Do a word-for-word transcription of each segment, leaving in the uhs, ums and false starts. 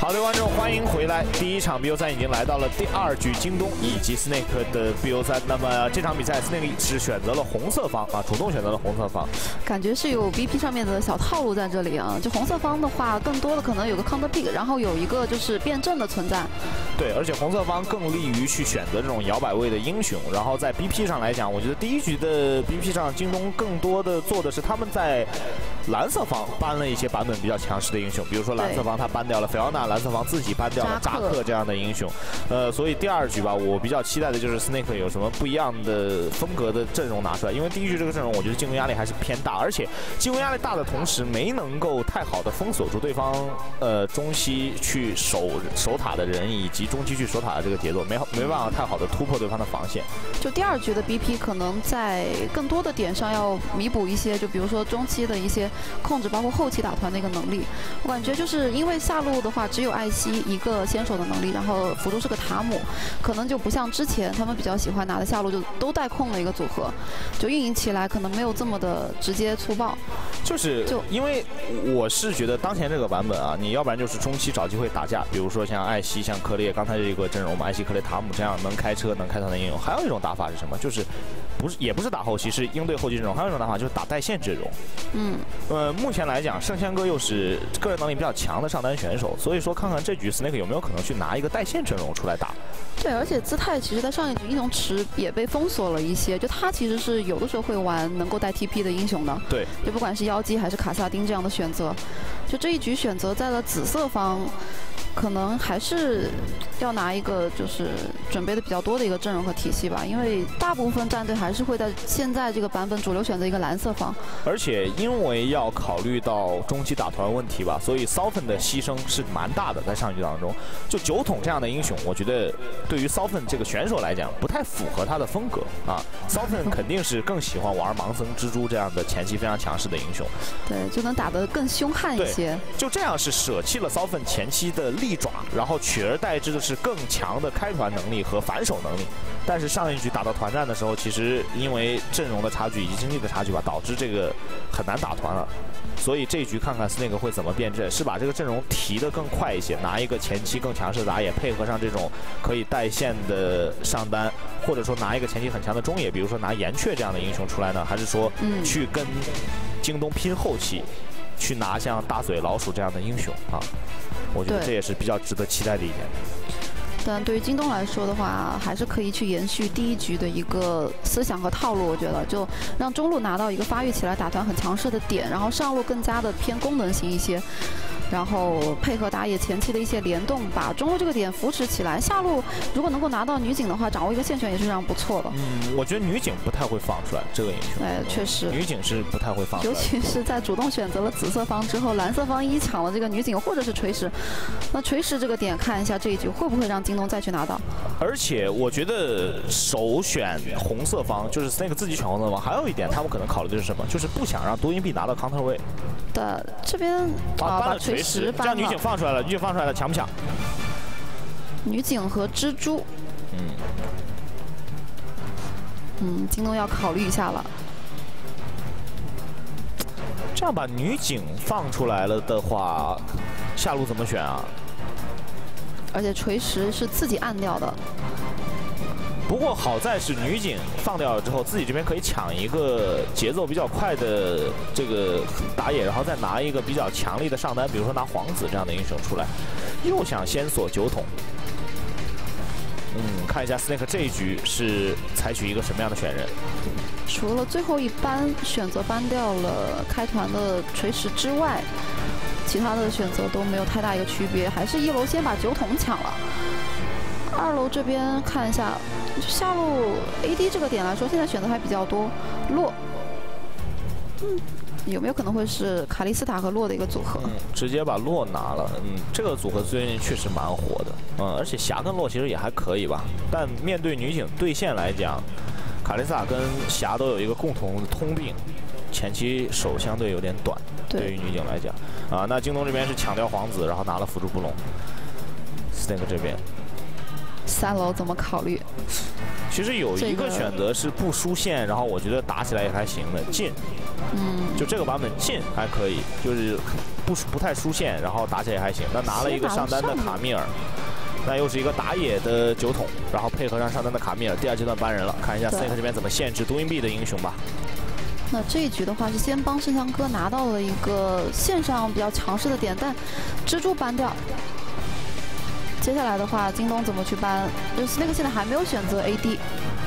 好的，观众欢迎回来。第一场 B O 三已经来到了第二局，京东以及 Snake 的 B O 三。那么这场比赛 Snake 是选择了红色方啊，主动选择了红色方。 感觉是有 B P 上面的小套路在这里啊。就红色方的话，更多的可能有个 counter pick， 然后有一个就是辩证的存在。对， 而且红色方更利于去选择这种摇摆位的英雄。然后在 B P 上来讲，我觉得第一局的 B P 上，京东更多的做的是他们在蓝色方搬了一些版本比较强势的英雄，比如说蓝色方他搬掉了菲奥娜，蓝色方自己搬掉了扎克这样的英雄。呃，所以第二局吧，我比较期待的就是 Snake 有什么不一样的风格的阵容拿出来，因为第一局这个阵容我觉得进攻压力还是偏大，而且进攻压力大的同时没能够太好的封锁住对方呃中期去守守塔的人以及中期去守塔的这个节奏，没没办法太好的突破对方的防线。 就第二局的 B P 可能在更多的点上要弥补一些，就比如说中期的一些控制，包括后期打团的一个能力。我感觉就是因为下路的话只有艾希一个先手的能力，然后辅助是个塔姆，可能就不像之前他们比较喜欢拿的下路就都带控的一个组合，就运营起来可能没有这么的直接粗暴。 就是就因为我是觉得当前这个版本啊，你要不然就是中期找机会打架，比如说像艾希、像克烈，刚才这个阵容嘛，艾希、克烈、塔姆这样能开车、能开团的英雄。还有一种打法是什么？就是不是也不是打后期，是应对后期阵容。还有一种打法就是打带线阵容。 嗯， 呃，目前来讲，圣仙哥又是个人能力比较强的上单选手，所以说看看这局 Snake 有没有可能去拿一个带线阵容出来打。 对，而且姿态其实在上一局英雄池也被封锁了一些，就他其实是有的时候会玩能够带 T P 的英雄的。 对， 就不管是妖姬还是卡萨丁这样的选择，就这一局选择在了紫色方。可能还是要拿一个就是准备的比较多的一个阵容和体系吧，因为大部分战队还是会在现在这个版本主流选择一个蓝色方， 而且因为要考虑到中期打团问题吧，所以 Sofen 的牺牲是蛮大的。在上一局当中，就九桶这样的英雄，我觉得对于 Sofen 这个选手来讲不太符合他的风格啊。Sofen 肯定是更喜欢玩盲僧蜘蛛这样的前期非常强势的英雄， 对，就能打得更凶悍一些。 就这样是舍弃了 Sofen 前期的利爪，然后取而代之的是更强的开团能力和反手能力。但是上一局打到团战的时候，其实因为阵容的差距以及经济的差距吧，导致这个很难打团了。所以这一局看看 Snake 会怎么变阵，是把这个阵容提得更快一些，拿一个前期更强势的打野，配合上这种可以带线的上单，或者说拿一个前期很强的中野，比如说拿岩雀这样的英雄出来呢，还是说去跟京东拼后期？去拿像大嘴老鼠这样的英雄啊，我觉得这也是比较值得期待的一点。 但对于京东来说的话，还是可以去延续第一局的一个思想和套路。我觉得就让中路拿到一个发育起来打团很强势的点，然后上路更加的偏功能型一些。然后配合打野前期的一些联动，把中路这个点扶持起来。下路如果能够拿到女警的话，掌握一个线权也是非常不错的。 嗯，我觉得女警不太会放出来这个英雄。 哎，确实， 女警是不太会放出来， 尤其是在主动选择了紫色方之后，蓝色方一抢了这个女警或者是锤石。那锤石这个点，看一下这一局会不会让京东再去拿到。 而且我觉得首选红色方就是 Snake 自己选红色方，还有一点他们可能考虑的是什么？就是不想让多音币拿到 counter 位。 的这边啊，把锤石这样女警放出来了，女警放出来了，强不强？ 女警和蜘蛛， 嗯， 嗯，京东要考虑一下了。 这样把女警放出来了的话，下路怎么选啊？ 而且锤石是自己按掉的。 不过好在是女警放掉了之后，自己这边可以抢一个节奏比较快的这个打野，然后再拿一个比较强力的上单，比如说拿皇子这样的英雄出来，又想先锁九桶。嗯，看一下 Snake 这一局是采取一个什么样的选人？ 除了最后一班选择搬掉了开团的锤石之外，其他的选择都没有太大一个区别，还是一楼先把九桶抢了。二楼这边看一下，下路 A D 这个点来说，现在选择还比较多。洛，嗯，有没有可能会是卡莉斯塔和洛的一个组合？ 嗯，直接把洛拿了。嗯，这个组合最近确实蛮火的。嗯，而且霞跟洛其实也还可以吧。但面对女警对线来讲，卡莉斯塔跟霞都有一个共同的通病，前期手相对有点短。对, 对于女警来讲，啊，那京东这边是抢掉皇子，然后拿了辅助布隆。Snake 这边。 三楼怎么考虑？ 其实有一个选择是不输线，然后我觉得打起来也还行的近。 嗯， 就这个版本近还可以，就是不不太输线，然后打起来也还行。那拿了一个上单的卡米尔。 那又是一个打野的酒桶，然后配合上上单的卡米尔，第二阶段搬人了。看一下 Snake 这边怎么限制 Doing B 的英雄吧。 那这一局的话是先帮圣枪哥拿到了一个线上比较强势的点，但蜘蛛搬掉。接下来的话，京东怎么去搬？就是 Snake 现在还没有选择 A D，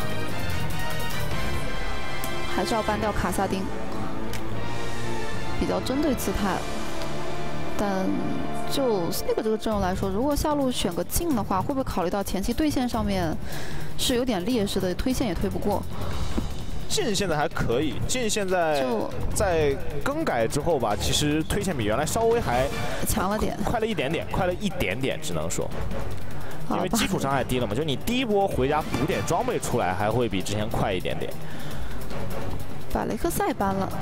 还是要搬掉卡萨丁，比较针对姿态，但。 就 Snake 这个阵容来说，如果下路选个近的话，会不会考虑到前期对线上面是有点劣势的，推线也推不过？ 近现在还可以，近现在在更改之后吧，其实推线比原来稍微还强了点， 快了一点点，快了一点点，只能说，因为基础伤害低了嘛，就你第一波回家补点装备出来，还会比之前快一点点。 把雷克赛搬了。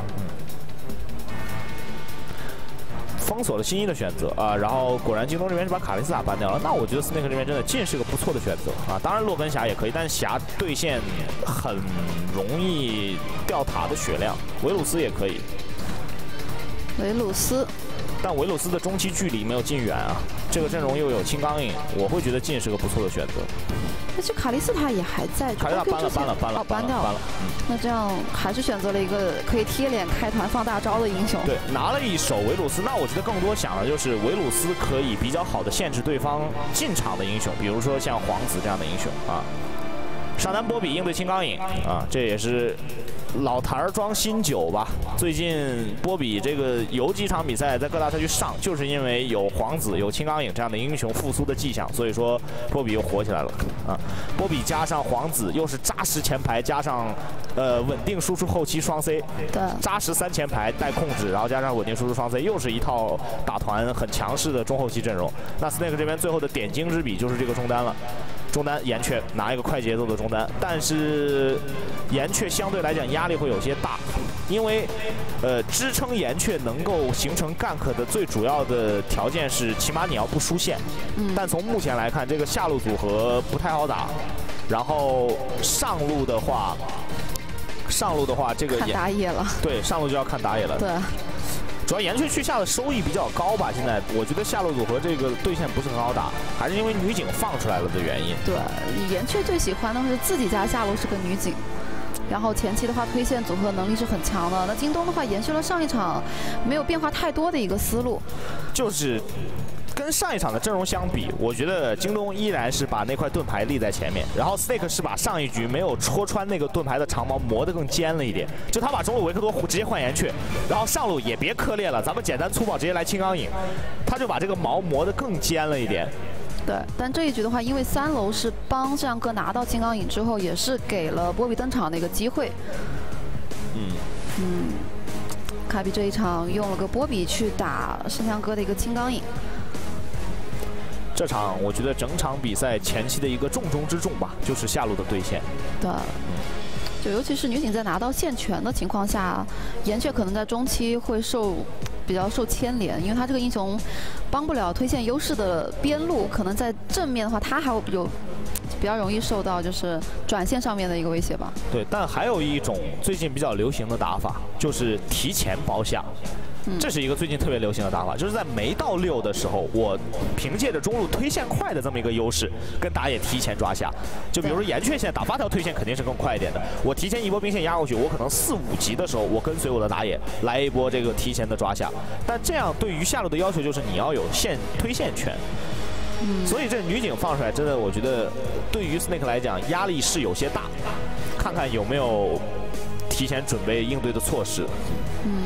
封锁了新一的选择啊，然后果然京东这边是把卡莉斯塔搬掉了。那我觉得 Snake 这边真的近是个不错的选择啊。当然洛根侠也可以，但是侠对线很容易掉塔的血量。维鲁斯也可以， 维鲁斯， 但维鲁斯的中期距离没有近远啊。这个阵容又有青钢影，我会觉得近是个不错的选择。 那这卡莉斯塔也还在， 卡莉斯塔搬了，搬了，搬了， 哦，搬掉了，搬了。 嗯，那这样还是选择了一个可以贴脸开团放大招的英雄。 对，拿了一手维鲁斯，那我觉得更多想的就是维鲁斯可以比较好的限制对方进场的英雄，比如说像皇子这样的英雄啊。上单波比应对青钢影啊，这也是老坛儿装新酒吧。最近波比这个游几场比赛在各大赛区上，就是因为有皇子、有青钢影这样的英雄复苏的迹象，所以说波比又火起来了啊。波比加上皇子，又是扎实前排，加上呃稳定输出后期双 C， 对， 扎实三前排带控制，然后加上稳定输出双 C， 又是一套打团很强势的中后期阵容。那 Snake 这边最后的点睛之笔就是这个中单了。 中单岩雀拿一个快节奏的中单，但是岩雀相对来讲压力会有些大，因为呃支撑岩雀能够形成 gank 的最主要的条件是，起码你要不输线。 嗯。 但从目前来看，这个下路组合不太好打，然后上路的话，上路的话这个看打野了。对， 上路就要看打野了。 对。 主要岩雀去下的收益比较高吧，现在我觉得下路组合这个对线不是很好打，还是因为女警放出来了的原因。 对，岩雀最喜欢的是自己家下路是个女警，然后前期的话推线组合能力是很强的。那京东的话延续了上一场没有变化太多的一个思路， 就是。 跟上一场的阵容相比，我觉得京东依然是把那块盾牌立在前面，然后 Snake 是把上一局没有戳穿那个盾牌的长矛磨得更尖了一点，就他把中路维克多直接换岩雀，然后上路也别磕裂了，咱们简单粗暴直接来青钢影，他就把这个矛磨得更尖了一点。 对，但这一局的话，因为三楼是帮这样哥拿到青钢影之后，也是给了波比登场的一个机会。 嗯嗯，卡比这一场用了个波比去打圣枪哥的一个青钢影。 这场我觉得整场比赛前期的一个重中之重吧，就是下路的对线。 对，就尤其是女警在拿到线权的情况下，岩雀可能在中期会受比较受牵连，因为他这个英雄帮不了推线优势的边路，可能在正面的话，他还会有比较容易受到就是转线上面的一个威胁吧。 对，但还有一种最近比较流行的打法，就是提前包下。 这是一个最近特别流行的打法，就是在没到六的时候，我凭借着中路推线快的这么一个优势，跟打野提前抓下。就比如说岩雀现在打八条推线肯定是更快一点的，我提前一波兵线压过去，我可能四五级的时候，我跟随我的打野来一波这个提前的抓下。但这样对于下路的要求就是你要有线推线权。 嗯， 所以这女警放出来，真的我觉得对于 Snake 来讲压力是有些大，看看有没有提前准备应对的措施。 嗯。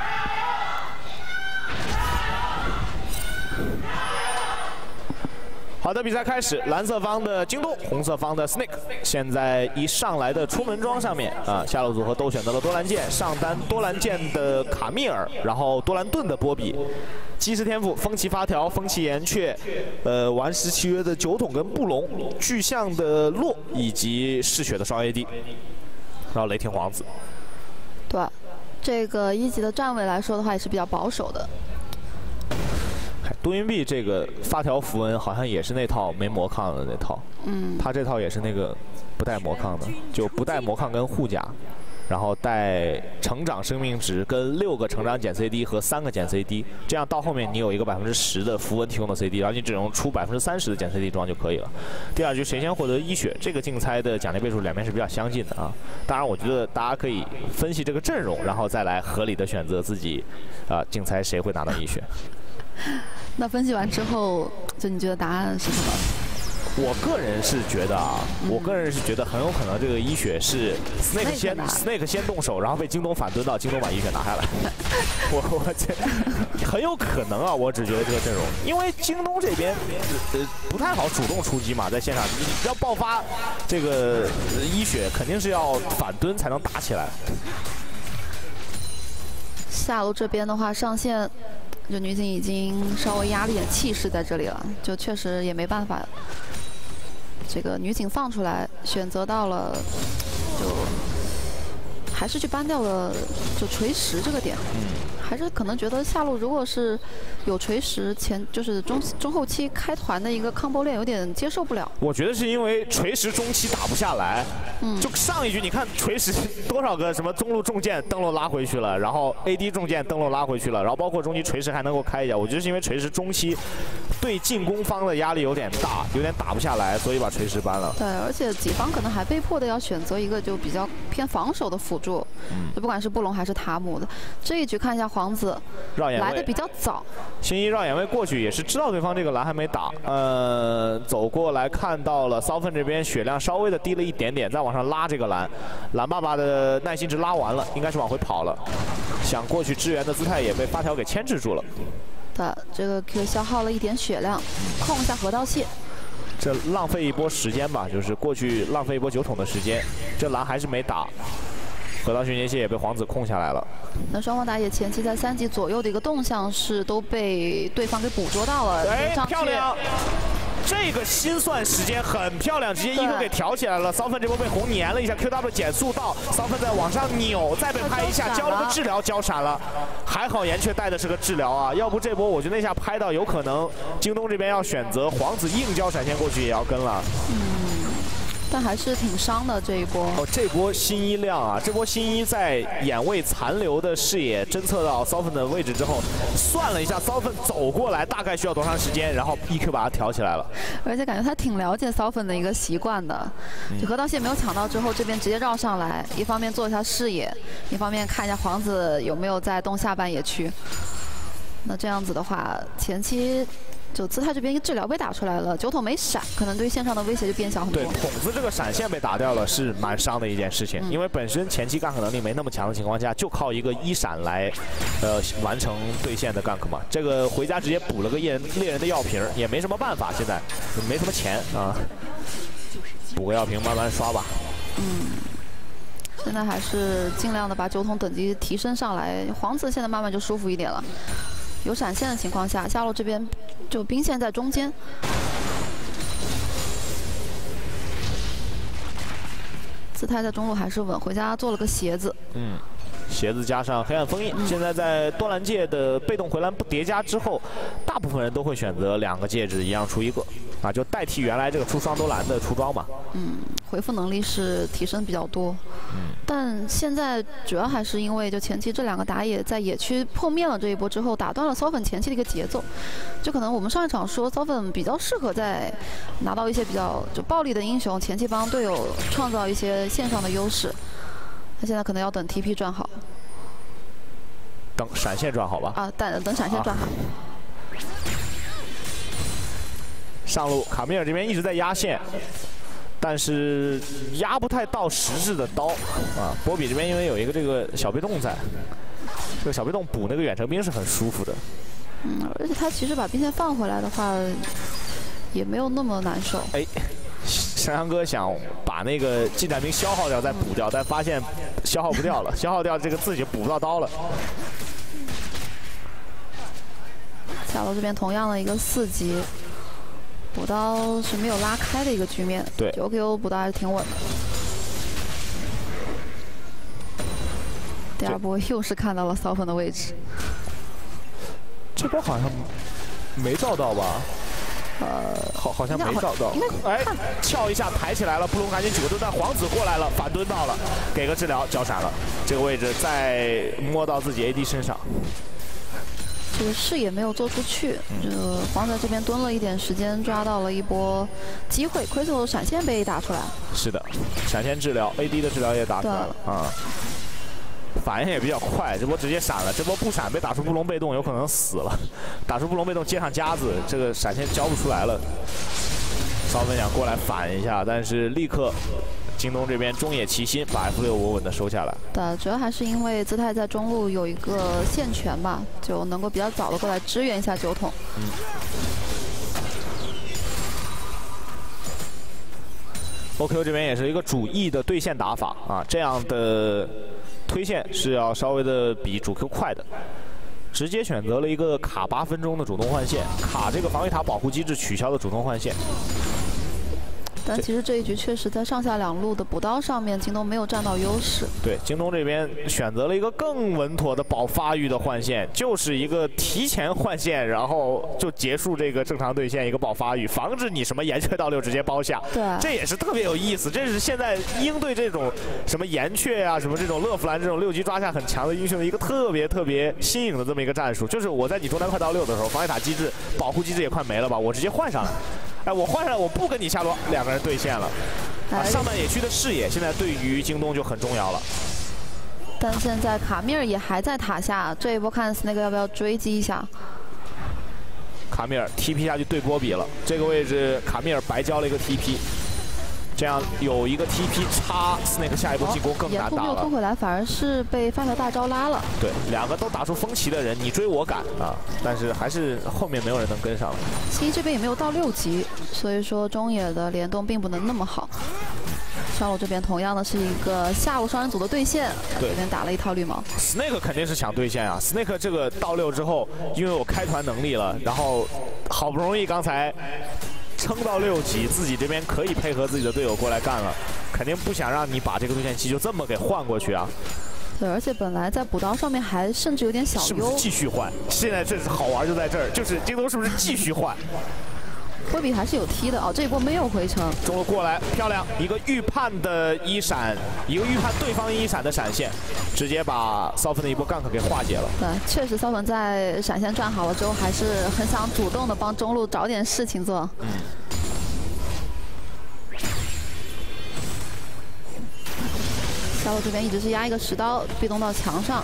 啊， 好的，比赛开始，蓝色方的京东，红色方的 Snake。现在一上来的出门装上面啊，下路组合都选择了多兰剑，上单多兰剑的卡密尔，然后多兰盾的波比，基石天赋、风骑发条、风骑岩雀，呃，顽石契约的酒桶跟布隆，巨象的洛以及嗜血的烧 A D， 然后雷霆皇子。 对，这个一级的站位来说的话，也是比较保守的。 多云币这个发条符文好像也是那套没魔抗的那套， 嗯， 他这套也是那个不带魔抗的，就不带魔抗跟护甲，然后带成长生命值跟六个成长减 C D 和三个减 C D， 这样到后面你有一个百分之十的符文提供的 C D， 然后你只用出百分之三十的减 C D 装就可以了。第二局谁先获得一血，这个竞猜的奖励倍数两边是比较相近的啊。当然，我觉得大家可以分析这个阵容，然后再来合理的选择自己啊竞猜谁会拿到一血。 那分析完之后，就你觉得答案是什么？ 我个人是觉得啊，嗯、我个人是觉得很有可能这个一血是 Snake 先 Snake 先动手，然后被京东反蹲到，京东把一血拿下来。我我这很有可能啊，我只觉得这个阵容，因为京东这边呃不太好主动出击嘛，在线上你要爆发这个一血，肯定是要反蹲才能打起来。 下路这边的话，上线。 就女警已经稍微压了一点气势在这里了，就确实也没办法。这个女警放出来，选择到了，就还是去搬掉了就锤石这个点。嗯，还是可能觉得下路如果是有锤石前，就是中中后期开团的一个 combo 链有点接受不了。我觉得是因为锤石中期打不下来。嗯，就上一局你看锤石多少个什么中路重剑登陆拉回去了，然后 A D 重剑登陆拉回去了，然后包括中期锤石还能够开一下。我觉得是因为锤石中期对进攻方的压力有点大，有点打不下来，所以把锤石搬了。 对，而且己方可能还被迫的要选择一个就比较偏防守的辅助，嗯，就不管是布隆还是塔姆的。这一局看一下皇子来的比较早， 新一绕眼位过去也是知道对方这个蓝还没打，呃，走过来看到了骚粪这边血量稍微的低了一点点，再往上拉这个蓝，蓝爸爸的耐心值拉完了，应该是往回跑了，想过去支援的姿态也被发条给牵制住了。 对，这个 Q 消耗了一点血量，控一下河道蟹。 这浪费一波时间吧，就是过去浪费一波酒桶的时间，这蓝还是没打。河道迅捷蟹也被皇子控下来了。 那双方打野前期在三级左右的一个动向是都被对方给捕捉到了。 哎，漂亮！这个心算时间很漂亮，直接一个给挑起来了。骚粪这波被红粘了一下 ，Q W 减速到，骚粪再往上扭，再被拍一下，交了个治疗，交闪了。还好岩雀带的是个治疗啊，要不这波我觉得那下拍到有可能京东这边要选择皇子硬交闪现过去也要跟了。 嗯。但还是挺伤的这一波。 哦，这波新一亮啊！这波新一在眼位残留的视野侦测到骚粪的位置之后，算了一下骚粪走过来大概需要多长时间，然后 E Q 把它挑起来了。 而且感觉他挺了解骚粪的一个习惯的，就河道蟹没有抢到之后，这边直接绕上来，一方面做一下视野，一方面看一下皇子有没有在东下半野区。那这样子的话，前期。就姿态这边一个治疗被打出来了，酒桶没闪，可能对线上的威胁就变小很多。 对，桶子这个闪现被打掉了是蛮伤的一件事情，嗯、因为本身前期 gank 能力没那么强的情况下，就靠一个一闪来，呃，完成对线的 gank 嘛。这个回家直接补了个猎人猎人的药瓶，也没什么办法，现在没什么钱啊，补个药瓶慢慢刷吧。 嗯。现在还是尽量的把酒桶等级提升上来，皇子现在慢慢就舒服一点了。有闪现的情况下，下路这边就兵线在中间，姿态在中路还是稳，回家做了个鞋子。 嗯，鞋子加上黑暗封印，嗯、现在在多兰戒的被动回蓝不叠加之后，大部分人都会选择两个戒指一样出一个，啊，就代替原来这个出双多蓝的出装嘛。 嗯，回复能力是提升比较多。嗯，但现在主要还是因为就前期这两个打野在野区碰面了这一波之后，打断了骚粉前期的一个节奏。就可能我们上一场说骚粉比较适合在拿到一些比较就暴力的英雄，前期帮队友创造一些线上的优势。那现在可能要等 T P 转好， 等闪现转好吧。 啊，等等闪现转好。啊、 上路卡米尔这边一直在压线。但是压不太到实质的刀啊！波比这边因为有一个这个小被动在，这个小被动补那个远程兵是很舒服的。 嗯，而且他其实把兵线放回来的话， 也没有那么难受。 哎，山羊哥想把那个近战兵消耗掉再补掉，但发现消耗不掉了，消耗掉这个自己补不到刀了。 下路这边同样的一个四级，补刀是没有拉开的一个局面。 对 ，九 Q 补刀还是挺稳的。第二波又是看到了骚粉的位置。 这波好像没照到吧？ 呃， 好，好像没照到。哎，撬一下抬起来了，布隆赶紧举个盾，但皇子过来了，反蹲到了，给个治疗，交闪了。这个位置再摸到自己 A D 身上。 这个视野没有做出去，这个皇子这边蹲了一点时间，抓到了一波机会。Crystal 闪现被打出来。是的，闪现治疗 ，A D 的治疗也打出来了啊。反应也比较快，这波直接闪了，这波不闪被打出布隆被动，有可能死了。打出布隆被动接上夹子，这个闪现交不出来了。骚粉想过来反一下，但是立刻京东这边中野齐心把 F 六稳稳的收下来。 对，主要还是因为姿态在中路有一个线权吧，就能够比较早的过来支援一下酒桶。嗯。 O Q 这边也是一个主 E 的对线打法啊，这样的推线是要稍微的比主 Q 快的。直接选择了一个卡八分钟的主动换线，卡这个防卫塔保护机制取消的主动换线。 但其实这一局确实在上下两路的补刀上面，京东没有占到优势。 对，京东这边选择了一个更稳妥的保发育的换线，就是一个提前换线，然后就结束这个正常对线一个保发育，防止你什么岩雀倒六直接包下。 对， 这也是特别有意思。这是现在鹰队这种什么岩雀啊，什么这种乐芙兰这种六级抓下很强的英雄的一个特别特别新颖的这么一个战术，就是我在你中单快到六的时候，防卫塔机制、保护机制也快没了吧，我直接换上来。哎，我换上来，我不跟你下路两个人对线了。啊，上半野区的视野现在对于京东就很重要了。 但现在卡米尔也还在塔下，这一波看 Snake 要不要追击一下？ 卡米尔 T P 下去对波比了，这个位置卡米尔白交了一个 T P。这样有一个 T P 插 Snake 下一波进攻更难打了。 掩护没有拖回来，反而是被发条大招拉了。 对，两个都打出风骑的人，你追我赶啊，但是还是后面没有人能跟上。 新这边也没有到六级，所以说中野的联动并不能那么好。上路这边同样的是一个下路双人组的对线，这边打了一套绿毛。 Snake 肯定是想对线啊 ，Snake 这个到六之后，因为我开团能力了，然后好不容易刚才。撑到六级，自己这边可以配合自己的队友过来干了，肯定不想让你把这个对线期就这么给换过去啊。 对，而且本来在补刀上面还甚至有点小优。 是不是继续换？现在这是好玩就在这儿，就是京东是不是继续换？ 波比还是有踢的哦，这一波没有回城。 中路过来，漂亮，一个预判的一闪，一个预判对方一闪的闪现，直接把骚粉的一波 gank 给化解了。 对，确实骚粉在闪现转好了之后，还是很想主动的帮中路找点事情做。嗯。下路这边一直是压一个石刀，被动到墙上。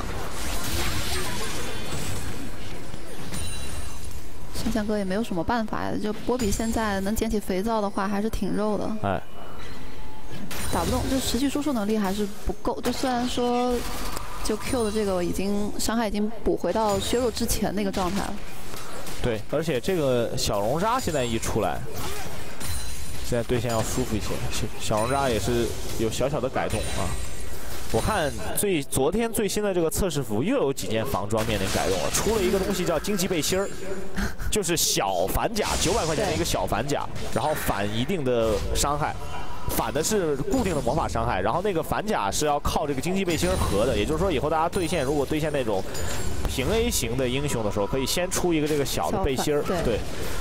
圣象哥也没有什么办法呀，就波比现在能捡起肥皂的话，还是挺肉的。哎，打不动，就持续输出能力还是不够。就虽然说，就 Q 的这个已经伤害已经补回到削弱之前那个状态了。 对，而且这个小龙渣现在一出来，现在对线要舒服一些。小小龙渣也是有小小的改动啊。我看最昨天最新的这个测试服又有几件防装面临改动了，出了一个东西叫荆棘背心儿，就是小反甲，九百块钱的一个小反甲，然后反一定的伤害，反的是固定的魔法伤害，然后那个反甲是要靠这个荆棘背心合的，也就是说以后大家对线如果对线那种平 A 型的英雄的时候，可以先出一个这个小的背心儿，对。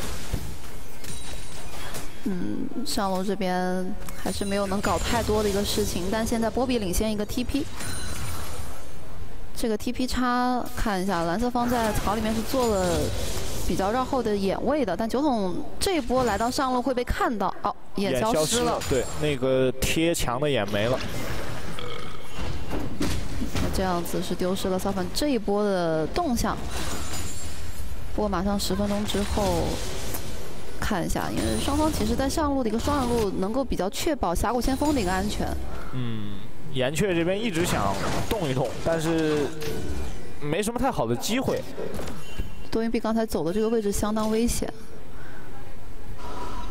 嗯，上路这边还是没有能搞太多的一个事情，但现在波比领先一个 T P， 这个 T P 差看一下，蓝色方在草里面是做了比较绕后的眼位的，但酒桶这一波来到上路会被看到，哦，眼消失了， 对，那个贴墙的眼没了。 那这样子是丢失了骚粉这一波的动向，不过马上十分钟之后。看一下，因为双方其实在上路的一个双人路能够比较确保峡谷先锋的一个安全。 嗯，岩雀这边一直想动一动，但是没什么太好的机会。 多云碧刚才走的这个位置相当危险。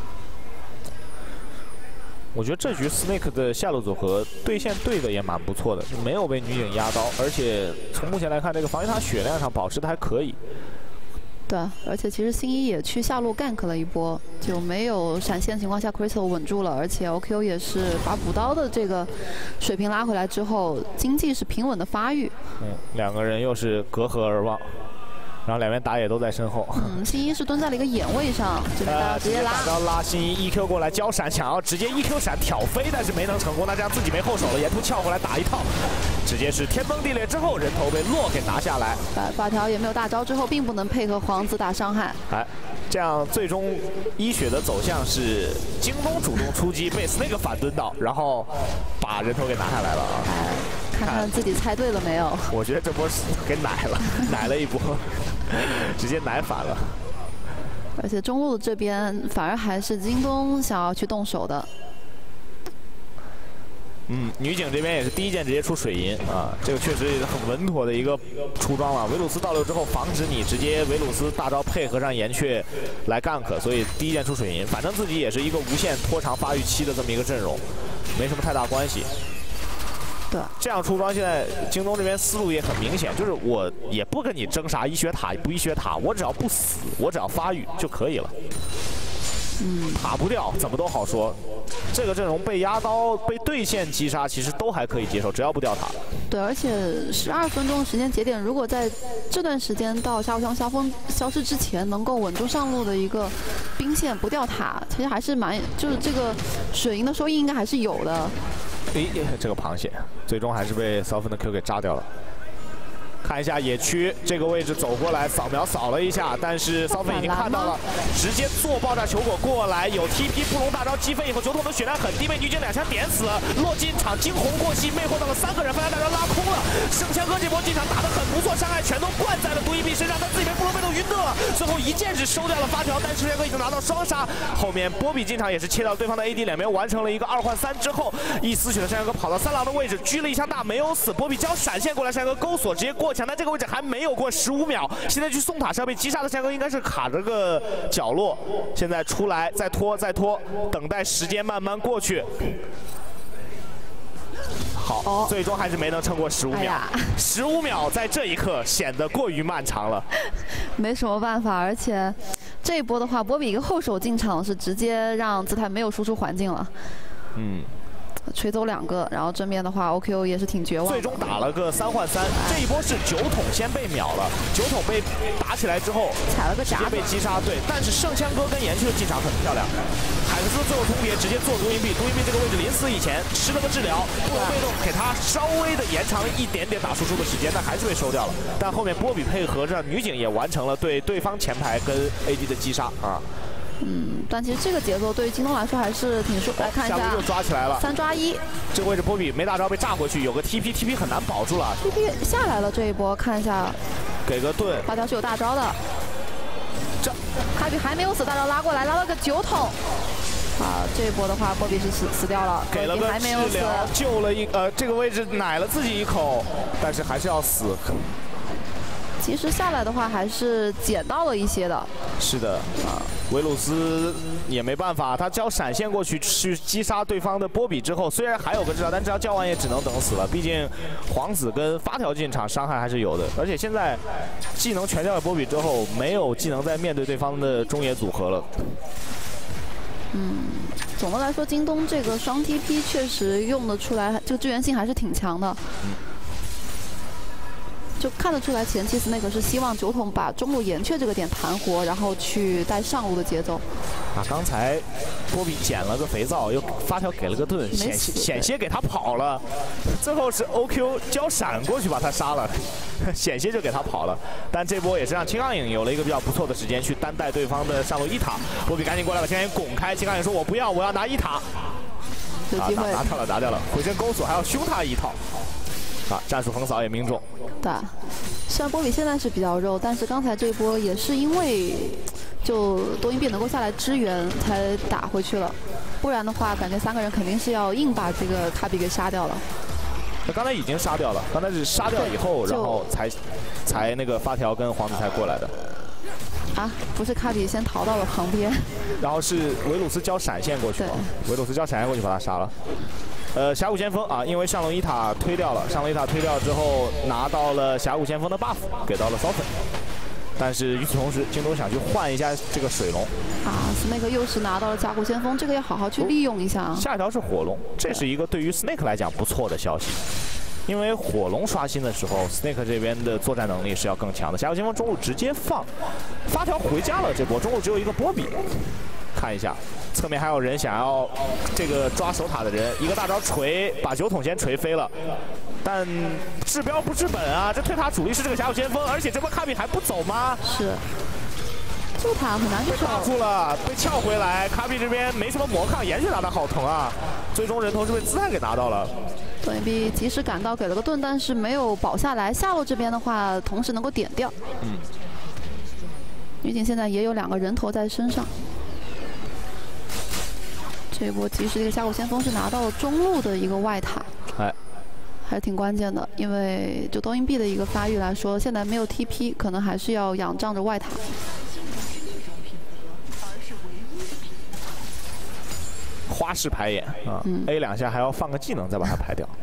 我觉得这局 Snake 的下路组合对线对的也蛮不错的，没有被女警压刀，而且从目前来看，这个防御塔血量上保持的还可以。 对，而且其实新一也去下路 gank 了一波，就没有闪现情况下 Crystal 稳住了，而且 O Q 也是把补刀的这个水平拉回来之后，经济是平稳的发育。 嗯，两个人又是隔河而望。 然后两边打野都在身后。 嗯，新一是蹲在了一个眼位上，这边大招直接拉。 大招拉新一 E Q 过来交闪，想要直接 E Q 闪挑飞，但是没能成功。那这样自己没后手了，沿途撬过来打一套，直接是天崩地裂之后，人头被洛给拿下来。 法法条也没有大招之后，并不能配合皇子打伤害。 哎，这样最终一血的走向是京东主动出击，被 Snake 反蹲到，然后把人头给拿下来了啊。 哎，看看自己猜对了没有？ 我觉得这波是给奶了，奶了一波。 直接奶反了， 而且中路这边反而还是京东想要去动手的。 嗯，女警这边也是第一件直接出水银啊，这个确实也是很稳妥的一个出装了。维鲁斯倒流之后，防止你直接维鲁斯大招配合上岩雀来 gank， 所以第一件出水银，反正自己也是一个无限拖长发育期的这么一个阵容，没什么太大关系。 对， 这样出装，现在京东这边思路也很明显，就是我也不跟你争啥医学塔不医学塔，我只要不死，我只要发育就可以了。嗯，塔不掉怎么都好说。这个阵容被压刀、被对线击杀，其实都还可以接受，只要不掉塔。 对，而且十二分钟的时间节点，如果在这段时间到下路枪消风消失之前，能够稳住上路的一个兵线不掉塔，其实还是蛮，就是这个水银的收益应该还是有的。 诶，这个螃蟹最终还是被骚芬的 Q 给炸掉了。看一下野区这个位置走过来，扫描扫了一下，但是骚芬已经看到了，直接做爆炸球果过来，有 T P 布隆大招击飞以后，酒桶的血量很低，被女警两枪点死。落进场惊鸿过隙，魅惑到了三个人，发现大招拉空了。圣枪哥这波进场打得很不错，伤害全都灌在了毒一臂身上，但自己被布隆被动晕掉了。最后一剑只收掉了发条，但是圣枪哥已经拿到双杀。后面波比进场也是切到对方的 A D 两边，完成了一个二换三之后，一丝血的圣枪哥跑到三郎的位置，狙了一枪大没有死。波比交闪现过来，圣枪哥勾锁直接过墙，但这个位置还没有过十五秒。现在去送塔是要被击杀的，圣枪哥应该是卡着个角落，现在出来再拖再拖，等待时间慢慢过去。 好，哦、最终还是没能撑过十五秒。十五、哎、秒在这一刻显得过于漫长了。 没什么办法，而且这一波的话，波比一个后手进场是直接让姿态没有输出环境了。嗯。 锤走两个，然后正面的话 ，O Q 也是挺绝望。 最终打了个三换三，这一波是酒桶先被秒了，酒桶被打起来之后踩了个闸， 被击杀。对，但是圣枪哥跟岩雀的进场很漂亮，海克斯最后通牒直接做毒银币，毒银币这个位置临死以前吃了个治疗，不能被动给他稍微的延长了一点点打输出的时间，但还是被收掉了。但后面波比配合着女警也完成了对对方前排跟 A D 的击杀啊。 嗯，但其实这个节奏对于京东来说还是挺舒服。来看一下， 下路又抓起来了， 三抓一。 这个位置波比没大招被炸回去，有个 T P，T P 很难保住了。 T P 下来了这一波，看一下， 给个盾。 发条是有大招的， 这卡比还没有死，大招拉过来，拉了个酒桶。啊，这一波的话，波比是死死掉了， 给了个还没有死， 救了一呃这个位置奶了自己一口，但是还是要死。 其实下来的话还是捡到了一些的。 是的，啊，维鲁斯也没办法，他交闪现过去去击杀对方的波比之后，虽然还有个治疗，但治疗交完也只能等死了。毕竟皇子跟发条进场伤害还是有的，而且现在技能全掉了波比之后，没有技能再面对对方的中野组合了。 嗯，总的来说，京东这个双 T P 确实用得出来，这个支援性还是挺强的。嗯 就看得出来，前期Snake是希望酒桶把中路岩雀这个点盘活，然后去带上路的节奏。 啊，刚才波比捡了个肥皂，又发条给了个盾，险险些给他跑了。最后是 O Q 交闪过去把他杀了，险些就给他跑了。但这波也是让青钢影有了一个比较不错的时间去单带对方的上路一塔。波比赶紧过来把青钢影拱开，青钢影说：“我不要，我要拿一塔。” 有机会、 啊、拿, 拿掉了，拿掉了，回身勾锁还要凶他一套。 啊，战术横扫也命中。 对，虽然波比现在是比较肉，但是刚才这一波也是因为就多音币能够下来支援才打回去了，不然的话，感觉三个人肯定是要硬把这个卡比给杀掉了。 那刚才已经杀掉了，刚才是杀掉以后，然后才才那个发条跟皇子才过来的。 啊，不是卡比先逃到了旁边， 然后是维鲁斯交闪现过去嘛，维鲁斯交闪现过去把他杀了。呃，峡谷先锋啊，因为上路伊塔推掉了，上路伊塔推掉之后拿到了峡谷先锋的 buff， 给到了骚粉。但是与此同时，京东想去换一下这个水龙。 啊 ，Snake 又是拿到了峡谷先锋，这个要好好去利用一下。哦、 下一条是火龙，这是一个对于 Snake 来讲不错的消息。因为火龙刷新的时候 ，Snake 这边的作战能力是要更强的。峡谷先锋中路直接放，发条回家了。这波中路只有一个波比，看一下，侧面还有人想要这个抓守塔的人，一个大招锤把酒桶先锤飞了。但治标不治本啊！这推塔主力是这个峡谷先锋，而且这波卡比还不走吗？ 是，这个塔很难去守。 被打住了，被撬回来。卡比这边没什么魔抗，延续打的好疼啊！最终人头是被姿态给拿到了。 盾币及时赶到，给了个盾，但是没有保下来。下路这边的话，同时能够点掉。嗯。女警现在也有两个人头在身上。这一波及时的一个峡谷先锋是拿到了中路的一个外塔。哎。还是挺关键的，因为就多硬币的一个发育来说，现在没有 T P， 可能还是要仰仗着外塔。 花式排演啊、嗯、，A 两下还要放个技能再把它排掉。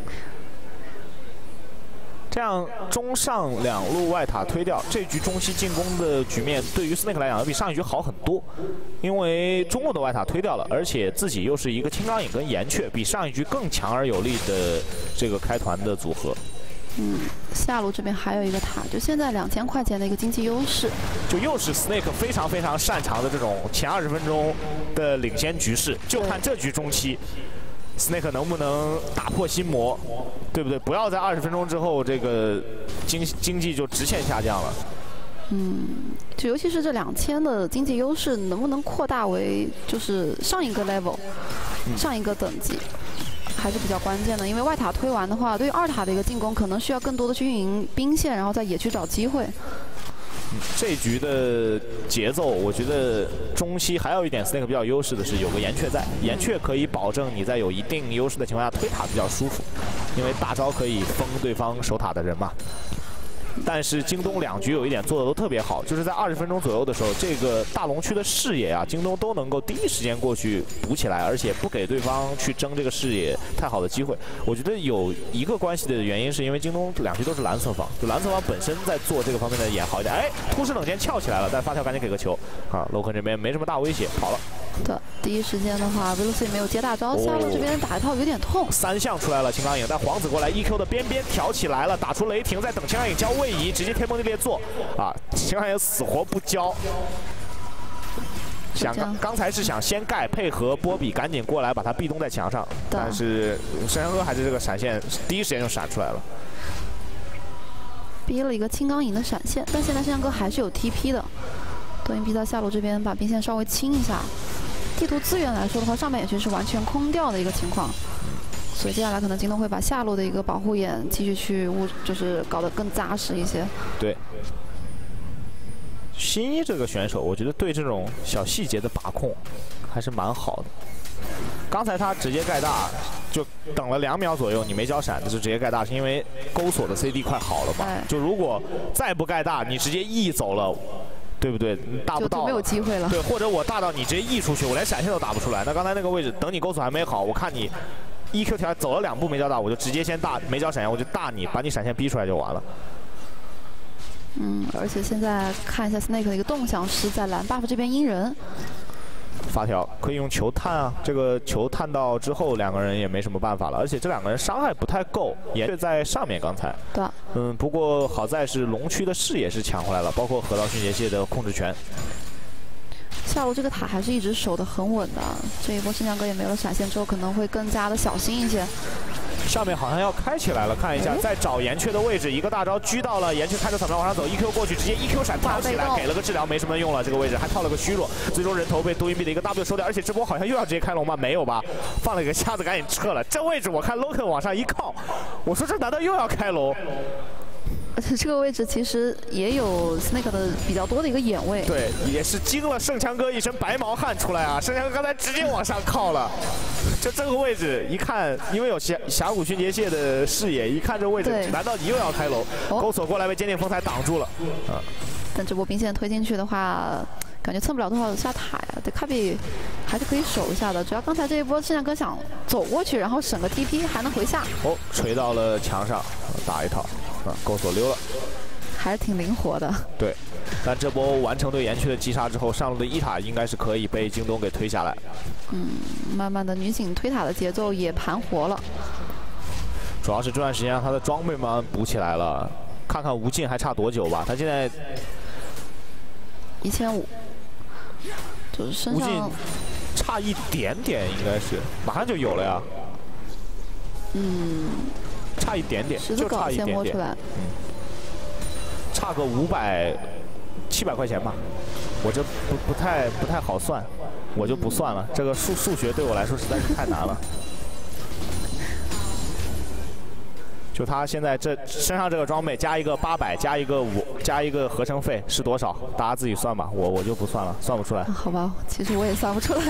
这样中上两路外塔推掉，这局中期进攻的局面对于 Snake 来讲要比上一局好很多，因为中路的外塔推掉了，而且自己又是一个青钢影跟岩雀，比上一局更强而有力的这个开团的组合。 嗯，下路这边还有一个塔，就现在两千块钱的一个经济优势， 就又是 Snake 非常非常擅长的这种前二十分钟的领先局势，就看这局中期。Snake 能不能打破心魔，对不对？不要在二十分钟之后，这个经经济就直线下降了。 嗯，就尤其是这两千的经济优势，能不能扩大为就是上一个 level，、嗯、上一个等级，还是比较关键的。因为外塔推完的话，对于二塔的一个进攻，可能需要更多的去运营兵线，然后在野区找机会。 这局的节奏，我觉得中期还有一点 Snake 比较优势的是有个岩雀在，岩雀可以保证你在有一定优势的情况下推塔比较舒服，因为大招可以封对方守塔的人嘛。但是京东两局有一点做的都特别好，就是在二十分钟左右的时候，这个大龙区的视野啊，京东都能够第一时间过去补起来，而且不给对方去争这个视野太好的机会。我觉得有一个关系的原因是因为京东两局都是蓝色方，就蓝色方本身在做这个方面的演好一点。哎，突施冷箭翘起来了，但发条赶紧给个球啊 ，Loken 这边没什么大威胁，跑了。 对，第一时间的话 ，Veloci 没有接大招，下路这边打一套有点痛。 三项出来了，青钢影，但皇子过来 E Q 的边边挑起来了，打出雷霆，在等青钢影交位移，直接天崩地裂做啊！青钢影死活不交。想刚刚才是想先盖，配合波比赶紧过来把他壁咚在墙上，但是山香哥还是这个闪现第一时间就闪出来了， 逼了一个青钢影的闪现，但现在山香哥还是有 T P 的。多硬币在下路这边把兵线稍微清一下。地图资源来说的话，上面也确实完全空掉的一个情况，所以接下来可能京东会把下路的一个保护眼继续去物，就是搞得更扎实一些。 对，新一这个选手，我觉得对这种小细节的把控还是蛮好的。刚才他直接盖大，就等了两秒左右，你没交闪，就直接盖大，是因为钩锁的 C D 快好了嘛？就如果再不盖大，你直接 E 走了。对不对？大不到， 就没有机会了。 对，或者我大到你直接溢出去，我连闪现都打不出来。那刚才那个位置，等你钩锁还没好，我看你 E Q 条走了两步没交大，我就直接先大没交闪现，我就大你，把你闪现逼出来就完了。 嗯，而且现在看一下 Snake 的一个动向是在蓝 buff 这边阴人。 发条可以用球探啊，这个球探到之后，两个人也没什么办法了，而且这两个人伤害不太够，岩雀在上面刚才。 对。 嗯，不过好在是龙区的视野是抢回来了，包括河道迅捷蟹的控制权。 下路这个塔还是一直守得很稳的，这一波新疆哥也没有了闪现之后，可能会更加的小心一些。 上面好像要开起来了，看一下，在找岩雀的位置，一个大招狙到了，岩雀开着扫描往上走 ，E Q 过去，直接 E Q 闪套起来，给了个治疗，没什么用了，这个位置还套了个虚弱，最终人头被多硬币的一个 W 收掉，而且这波好像又要直接开龙吗？没有吧，放了一个瞎子，赶紧撤了。这位置我看 Loken 往上一靠，我说这难道又要开龙？ 而且这个位置其实也有 Snake 的比较多的一个眼位， 对，也是惊了圣枪哥一身白毛汗出来啊！圣枪哥刚才直接往上靠了，就这个位置一看，因为有峡峡谷迅捷蟹的视野，一看这位置，难道你又要开楼？钩锁过来被坚定风采挡住了，啊！ 但这波兵线推进去的话，感觉蹭不了多少下塔呀。对，卡比还是可以守一下的。主要刚才这一波，圣象哥想走过去，然后省个 T P， 还能回下。 哦，锤到了墙上，打一套，啊，钩索溜了， 还是挺灵活的。 对，但这波完成对岩区的击杀之后，上路的一塔应该是可以被京东给推下来。 嗯，慢慢的女警推塔的节奏也盘活了。 主要是这段时间他的装备慢慢补起来了，看看无尽还差多久吧。他现在一千五，就是身上无尽差一点点，应该是马上就有了呀。 嗯， 差一点点，就差一点点。嗯，差个五百、七百块钱吧。我这不不太不太好算，我就不算了。这个数数学对我来说实在是太难了。就他现在这身上这个装备加一个八百，加一个五，加一个合成费是多少？大家自己算吧，我我就不算了，算不出来。 好吧，其实我也算不出来。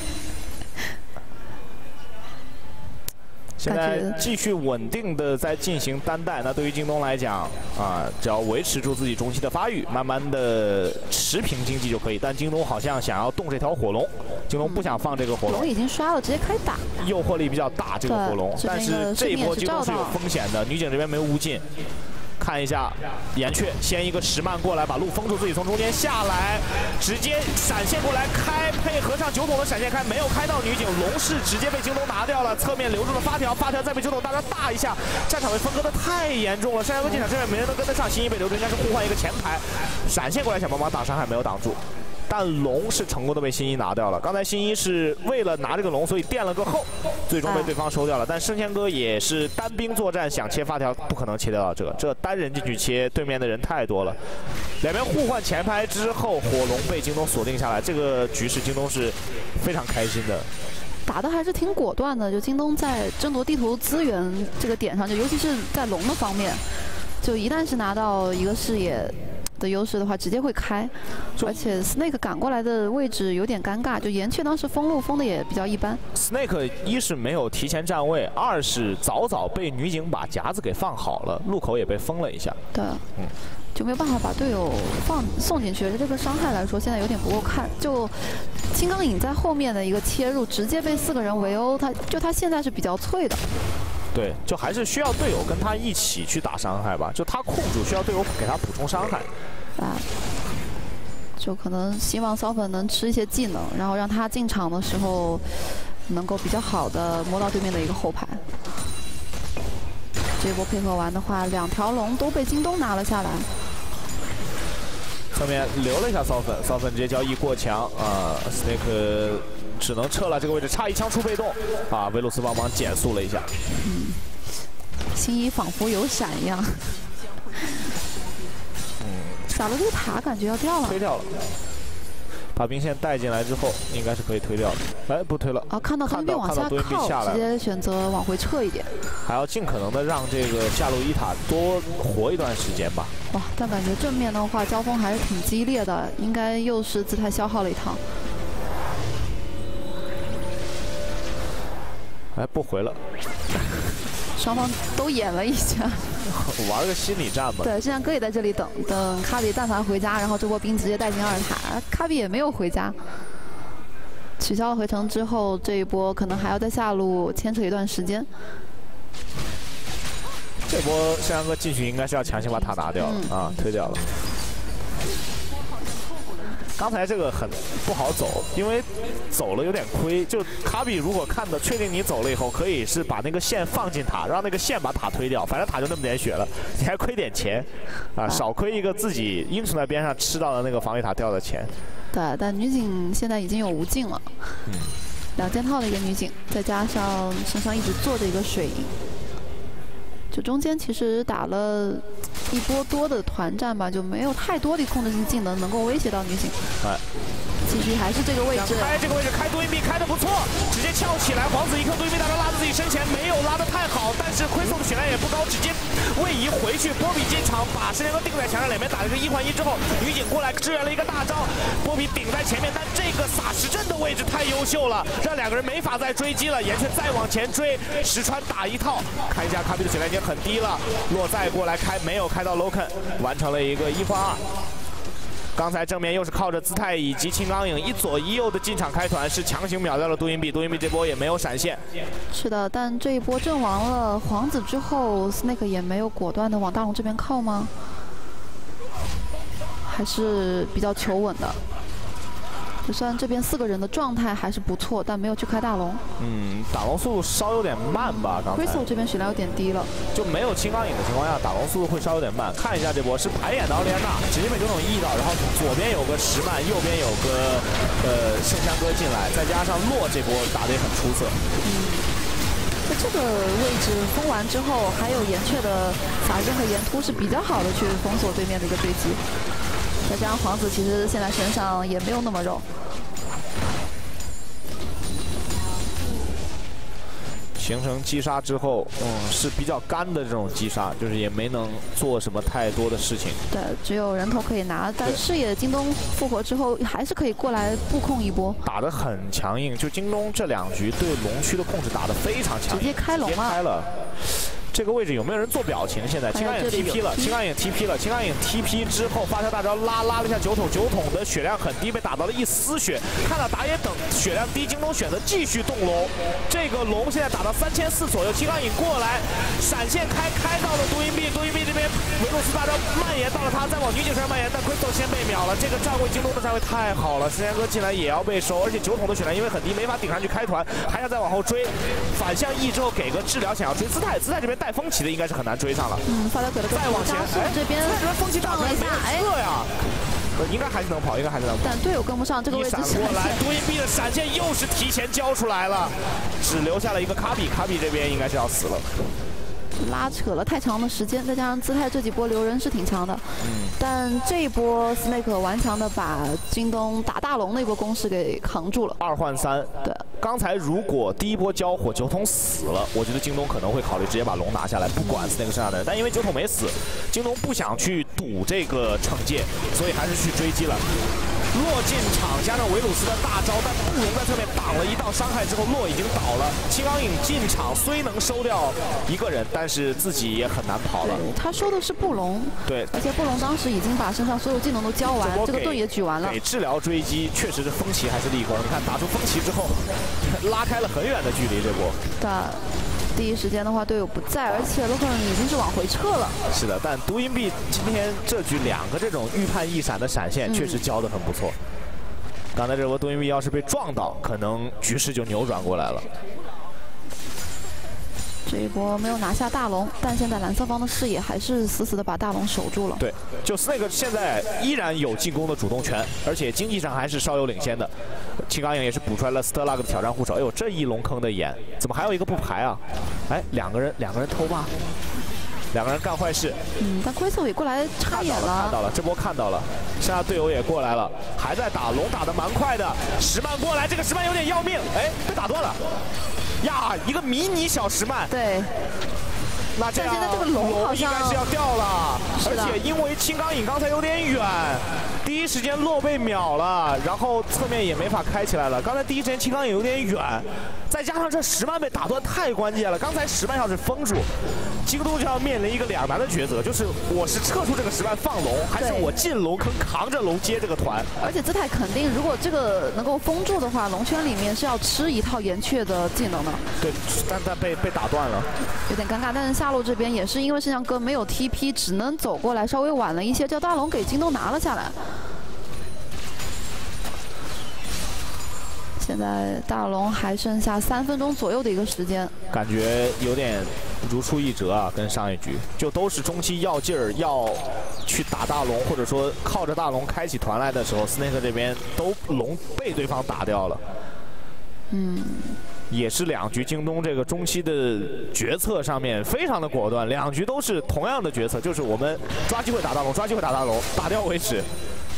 现在继续稳定的在进行单带，那对于京东来讲啊，只要维持住自己中期的发育，慢慢的持平经济就可以。但京东好像想要动这条火龙，京东不想放这个火龙。 龙已经刷了，直接开打。诱惑力比较大，这个火龙，但是这一波京东是有风险的。女警这边没有无尽。看一下岩雀，先一个十慢过来，把路封住，自己从中间下来，直接闪现过来开，配合上九筒的闪现开，没有开到女警，龙势直接被京东拿掉了，侧面留住了发条，发条再被九筒大招大一下，战场被分割的太严重了，山羊哥进场这边没人能跟得上，新一被留住，应该是互换一个前排，闪现过来想帮忙挡伤害，没有挡住。但龙是成功的被新一拿掉了。刚才新一是为了拿这个龙，所以垫了个后，最终被对方收掉了。但圣贤哥也是单兵作战，想切发条不可能切掉这个，这单人进去切，对面的人太多了。两边互换前排之后，火龙被京东锁定下来，这个局势京东是非常开心的。 打的还是挺果断的，就京东在争夺地图资源这个点上，就尤其是在龙的方面，就一旦是拿到一个视野的优势的话，直接会开，而且 Snake 赶过来的位置有点尴尬，就岩雀当时封路封的也比较一般。 Snake 一是没有提前站位，二是早早被女警把夹子给放好了，路口也被封了一下。 对，嗯，就没有办法把队友放送进去，这个伤害来说现在有点不够看。就金刚影在后面的一个切入，直接被四个人围殴，他就他现在是比较脆的。 对，就还是需要队友跟他一起去打伤害吧。就他控住，需要队友给他补充伤害。 啊，就可能希望骚粉能吃一些技能，然后让他进场的时候能够比较好的摸到对面的一个后排。这波配合完的话，两条龙都被京东拿了下来。 侧面留了一下骚粉，骚粉直接交易过墙啊 ，Snake 只能撤了这个位置，差一枪出被动啊，维鲁斯帮忙减速了一下。 嗯，新一仿佛有闪一样。 嗯， 打了这个塔感觉要掉了， 推掉了。把兵线带进来之后，应该是可以推掉的。哎，不推了。 啊，看到多音币往下靠，直接选择往回撤一点。 还要尽可能的让这个下路一塔多活一段时间吧。 哇，但感觉正面的话交锋还是挺激烈的，应该又是姿态消耗了一趟。 哎，不回了。 双方都演了一下， 玩个心理战吧。 对，现在哥也在这里等等卡比，但凡回家，然后这波兵直接带进二塔，卡比也没有回家。取消了回城之后，这一波可能还要在下路牵扯一段时间。 这波山羊哥进去应该是要强行把塔拿掉了、嗯、啊，推掉了。刚才这个很不好走，因为走了有点亏。就卡比如果看的确定你走了以后，可以是把那个线放进塔，让那个线把塔推掉，反正塔就那么点血了，你还亏点钱，啊，少亏一个自己英雄在边上吃到的那个防御塔掉的钱。 对，但女警现在已经有无尽了，嗯，两件套的一个女警，再加上身上一直坐着一个水银。就中间其实打了一波多的团战吧，就没有太多的控制性技能能够威胁到女警。 哎， 继续还是这个位置， 开这个位置开多音币开的不错，直接翘起来，皇子一颗多音币大招拉到自己身前，没有拉的太好，但是亏送的血量也不高，直接位移回去，波比进场把神仙哥定在墙上，两边打了一个一换一之后，女警过来支援了一个大招，波比顶在前面，但这个撒石阵的位置太优秀了，让两个人没法再追击了，岩雀再往前追，石川打一套，开加卡比的血量已经很低了，洛再过来开，没有开到 Loken， 完成了一个一换二。 刚才正面又是靠着姿态以及青钢影一左一右的进场开团，是强行秒掉了杜云碧。杜云碧这波也没有闪现。 是的，但这一波阵亡了皇子之后 ，Snake 也没有果断的往大龙这边靠吗？还是比较求稳的。就虽然这边四个人的状态还是不错，但没有去开大龙。 嗯，打龙速度稍有点慢吧。刚才 Crystal 这边血量有点低了， 就没有青钢影的情况下，打龙速度会稍有点慢。看一下这波是排眼的奥利安娜，直接被九筒 E 到，然后左边有个石曼，右边有个呃圣香哥进来，再加上洛这波打得也很出色。 嗯，在这个位置封完之后，还有岩雀的法阵和岩突是比较好的去封锁对面的一个追击。再加上皇子其实现在身上也没有那么肉。 形成击杀之后，嗯，是比较干的这种击杀，就是也没能做什么太多的事情。 对，只有人头可以拿，但视野京东复活之后还是可以过来布控一波， 打得很强硬。就京东这两局对龙区的控制打得非常强硬， 直接开龙了。开了。这个位置有没有人做表情？现在青钢影 T P 了，青钢影 T P 了，青钢影 T P 之后发条大招拉拉了一下九筒，九筒的血量很低，被打到了一丝血。看到打野等血量低，京东选择继续动龙。这个龙现在打到三千四左右，青钢影过来闪现开开到了杜云碧，杜云碧这边维鲁斯大招蔓延到了他，再往女警身上蔓延，但 Crystal 先被秒了。这个站位京东的站位太好了，圣贤哥进来也要被收，而且九筒的血量因为很低，没法顶上去开团，还想再往后追。反向 E 之后给个治疗，想要追姿态，姿态这边带风骑的应该是很难追上了。 嗯，发条给了个再往前， 哎，这边这边风骑挡了一下，哎呀，应该还是能跑，应该还是能跑。 但队友跟不上，这个位置闪过来，杜云碧的闪现又是提前交出来了，只留下了一个卡比，卡比这边应该是要死了。 拉扯了太长的时间，再加上姿态这几波留人是挺强的，嗯，但这一波 Snake 顽强的把京东打大龙那波攻势给扛住了。 二换三， 对。 刚才如果第一波交火九筒死了，我觉得京东可能会考虑直接把龙拿下来，不管 Snake 身上的人。但因为九筒没死，京东不想去赌这个惩戒，所以还是去追击了。洛进场加上维鲁斯的大招，但布隆在侧面挡了一道伤害之后，洛已经倒了。青钢影进场虽能收掉一个人，但是自己也很难跑了。 他收的是布隆， 对， 而且布隆当时已经把身上所有技能都交完，这个盾也举完了。 给治疗追击，确实是风骑还是立功。你看打出风骑之后，拉开了很远的距离。这波， 对。第一时间的话，队友不在，而且洛克人已经是往回撤了。 是的，但毒银币今天这局两个这种预判一闪的闪现，确实交得很不错。嗯、刚才这波毒银币要是被撞到，可能局势就扭转过来了。 这一波没有拿下大龙，但现在蓝色方的视野还是死死的把大龙守住了。 对，就 Snake 现在依然有进攻的主动权，而且经济上还是稍有领先的。青钢影也是补出来了斯特拉格的挑战护手。哎呦，这一龙坑的眼，怎么还有一个不排啊？哎，两个人，两个人偷吧，两个人干坏事。 嗯，但奎索也过来插眼了， 看到了，这波看到了，剩下队友也过来了，还在打龙，打得蛮快的。石曼过来，这个石曼有点要命，哎，被打断了。呀，一个迷你小石曼。 对。 那这样现在这个龙好像应该是要掉了，而且因为青钢影刚才有点远，第一时间洛被秒了，然后侧面也没法开起来了。刚才第一时间青钢影有点远，再加上这石曼被打断太关键了。刚才石曼要是封住，京东就要面临一个两难的抉择，就是我是撤出这个石曼放龙，还是我进龙坑扛着龙接这个团。 而且姿态肯定，如果这个能够封住的话，龙圈里面是要吃一套岩雀的技能的。 对，但但被被打断了， 有点尴尬。但是下路这边也是因为圣象哥没有 T P， 只能走过来，稍微晚了一些，叫大龙给京东拿了下来。现在大龙还剩下三分钟左右的一个时间， 感觉有点如出一辙啊，跟上一局就都是中期要劲儿，要去打大龙，或者说靠着大龙开起团来的时候 ，Snake 这边都龙被对方打掉了。 嗯。 也是两局京东这个中期的决策上面非常的果断，两局都是同样的决策，就是我们抓机会打大龙，抓机会打大龙，打掉为止。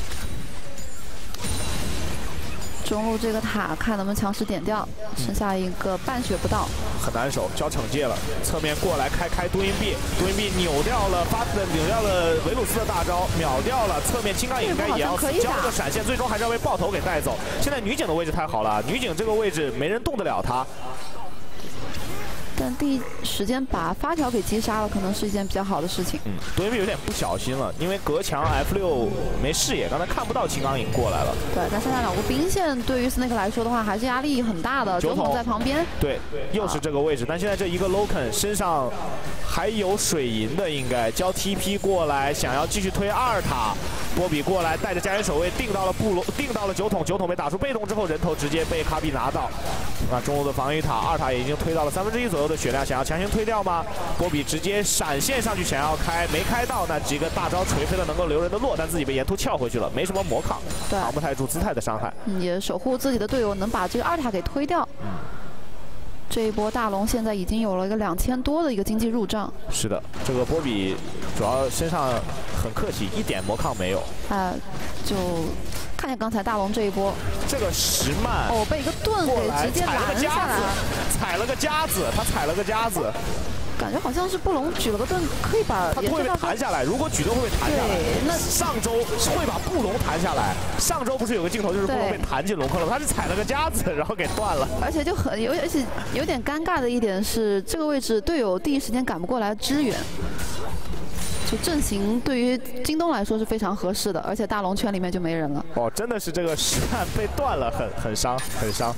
中路这个塔看能不能强势点掉，剩下一个半血不到， 很难守，交惩戒了。侧面过来开开多银币，多银币扭掉了发的扭掉了维鲁斯的大招，秒掉了。侧面青钢影应该也要交个闪现，最终还是要被爆头给带走。现在女警的位置太好了，女警这个位置没人动得了她。 但第一时间把发条给击杀了，可能是一件比较好的事情。 嗯，对面有点不小心了，因为隔墙 F 六没视野，刚才看不到青钢影过来了。 对，但剩下两个兵线对于 Snake 来说的话，还是压力很大的。九筒在旁边， 对，又是这个位置。但现在这一个 Loken 身上还有水银的，应该交 T P 过来，想要继续推二塔。波比过来带着家园守卫定到了布罗，定到了九筒，九筒被打出被动之后，人头直接被卡比拿到。那中路的防御塔，二塔已经推到了三分之一左右的血量，想要强行推掉吗？波比直接闪现上去想要开，没开到，那几个大招锤飞了能够留人的落，但自己被沿途撬回去了，没什么魔抗，扛不太住姿态的伤害。 嗯，也守护自己的队友能把这个二塔给推掉。嗯，这一波大龙现在已经有了一个两千多的一个经济入账。 是的，这个波比主要身上很客气，一点魔抗没有。 啊、呃，就看见刚才大龙这一波， 这个石曼哦，被一个盾给直接拦下来， 踩了个夹子，他踩了个夹子。 感觉好像是布隆举了个盾，可以把他会被弹下来。如果举盾会被弹下来。 那上周会把布隆弹下来。上周不是有个镜头就是布隆被弹进龙坑了，他是踩了个夹子，然后给断了。 而且就很有，而且有点尴尬的一点是，这个位置队友第一时间赶不过来支援。就阵型对于京东来说是非常合适的，而且大龙圈里面就没人了。 哦，真的是这个石汉被断了，很很伤，很伤。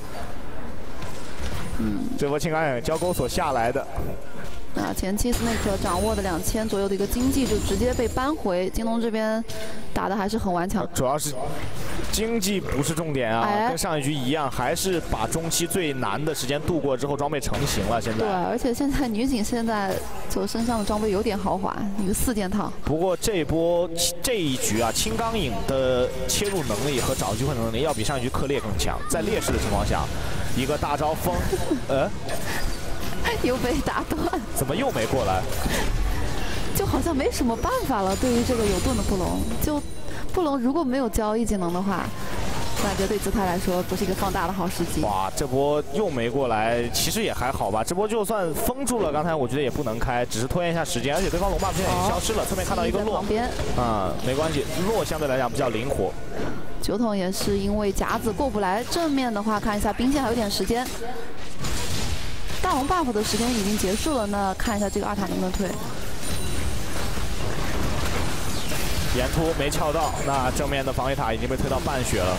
嗯，这波青钢影交钩所下来的。 那前期 Snake 掌握的两千左右的一个经济就直接被扳回，京东这边打的还是很顽强。 主要是经济不是重点啊，哎、跟上一局一样，还是把中期最难的时间度过之后，装备成型了。现在对，而且现在女警现在就身上的装备有点豪华，一个四件套。 不过这一波这一局啊，青钢影的切入能力和找机会能力要比上一局克烈更强。在劣势的情况下，一个大招风，呃。 又被打断， 怎么又没过来？ 就好像没什么办法了。对于这个有盾的布隆，就布隆如果没有交易技能的话，感觉对姿态来说不是一个放大的好时机。 哇，这波又没过来，其实也还好吧。这波就算封住了，刚才我觉得也不能开，只是拖延一下时间。而且对方龙 buff 现在已经消失了，侧面看到一个落，啊、嗯，没关系，落相对来讲比较灵活。 九筒也是因为夹子过不来，正面的话看一下兵线还有点时间。大龙 buff 的时间已经结束了，那看一下这个二塔能不能推。 沿突没撬到，那正面的防御塔已经被推到半血了。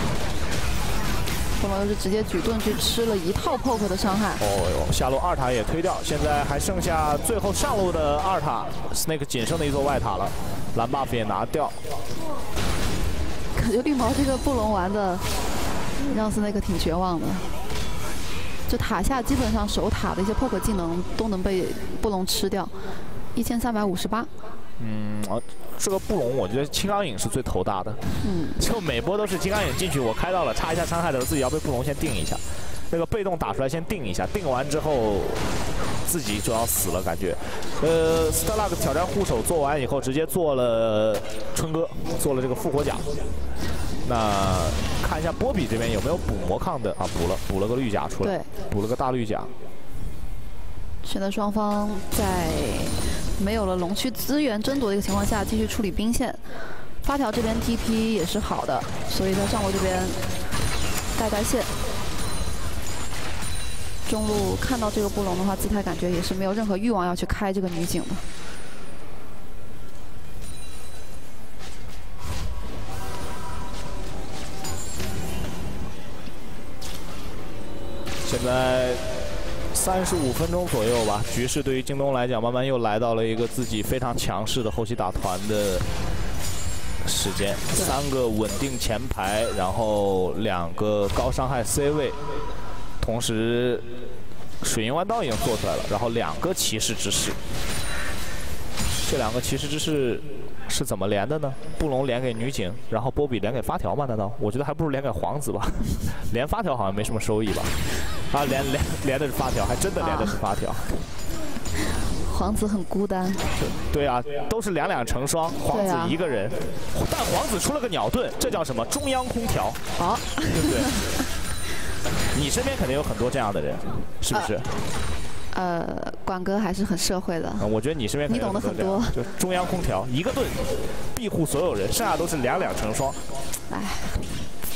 布隆又是直接举盾去吃了一套 poke 的伤害。 哦哟，下路二塔也推掉，现在还剩下最后上路的二塔 ，Snake 仅剩的一座外塔了，蓝 buff 也拿掉。 感觉绿毛这个布隆玩的让 Snake 挺绝望的。就塔下基本上守塔的一些 poke 技能都能被布隆吃掉，一千三百五十八。 嗯，啊，这个布隆我觉得青钢影是最头大的。嗯，就每波都是青钢影进去，我开到了插一下伤害的时候，自己要被布隆先定一下，那个被动打出来先定一下，定完之后自己就要死了感觉。呃 ，Starluck 挑战护手做完以后，直接做了春哥，做了这个复活甲。那看一下波比这边有没有补魔抗的啊？补了，补了个绿甲出来，补了个大绿甲。 现在双方在没有了龙区资源争夺的一个情况下，继续处理兵线。发条这边 T P 也是好的，所以在上路这边带带线。中路看到这个布隆的话，姿态感觉也是没有任何欲望要去开这个女警的。 现在三十五分钟左右吧，局势对于京东来讲，慢慢又来到了一个自己非常强势的后期打团的时间。三个稳定前排，然后两个高伤害 C 位，同时水银弯刀已经做出来了，然后两个骑士之士。这两个骑士之士是怎么连的呢？布隆连给女警，然后波比连给发条吗？难道？我觉得还不如连给皇子吧，连发条好像没什么收益吧。啊，连连连的是发条，还真的连的是发条。啊、 皇子很孤单。 对啊，都是两两成双，皇子一个人，啊、但皇子出了个鸟盾，这叫什么？中央空调。啊，对不对？你身边肯定有很多这样的人，是不是？啊呃，管哥还是很社会的。 嗯，我觉得你身边你懂得很多。 就中央空调，一个盾庇护所有人，剩下都是两两成双。 哎，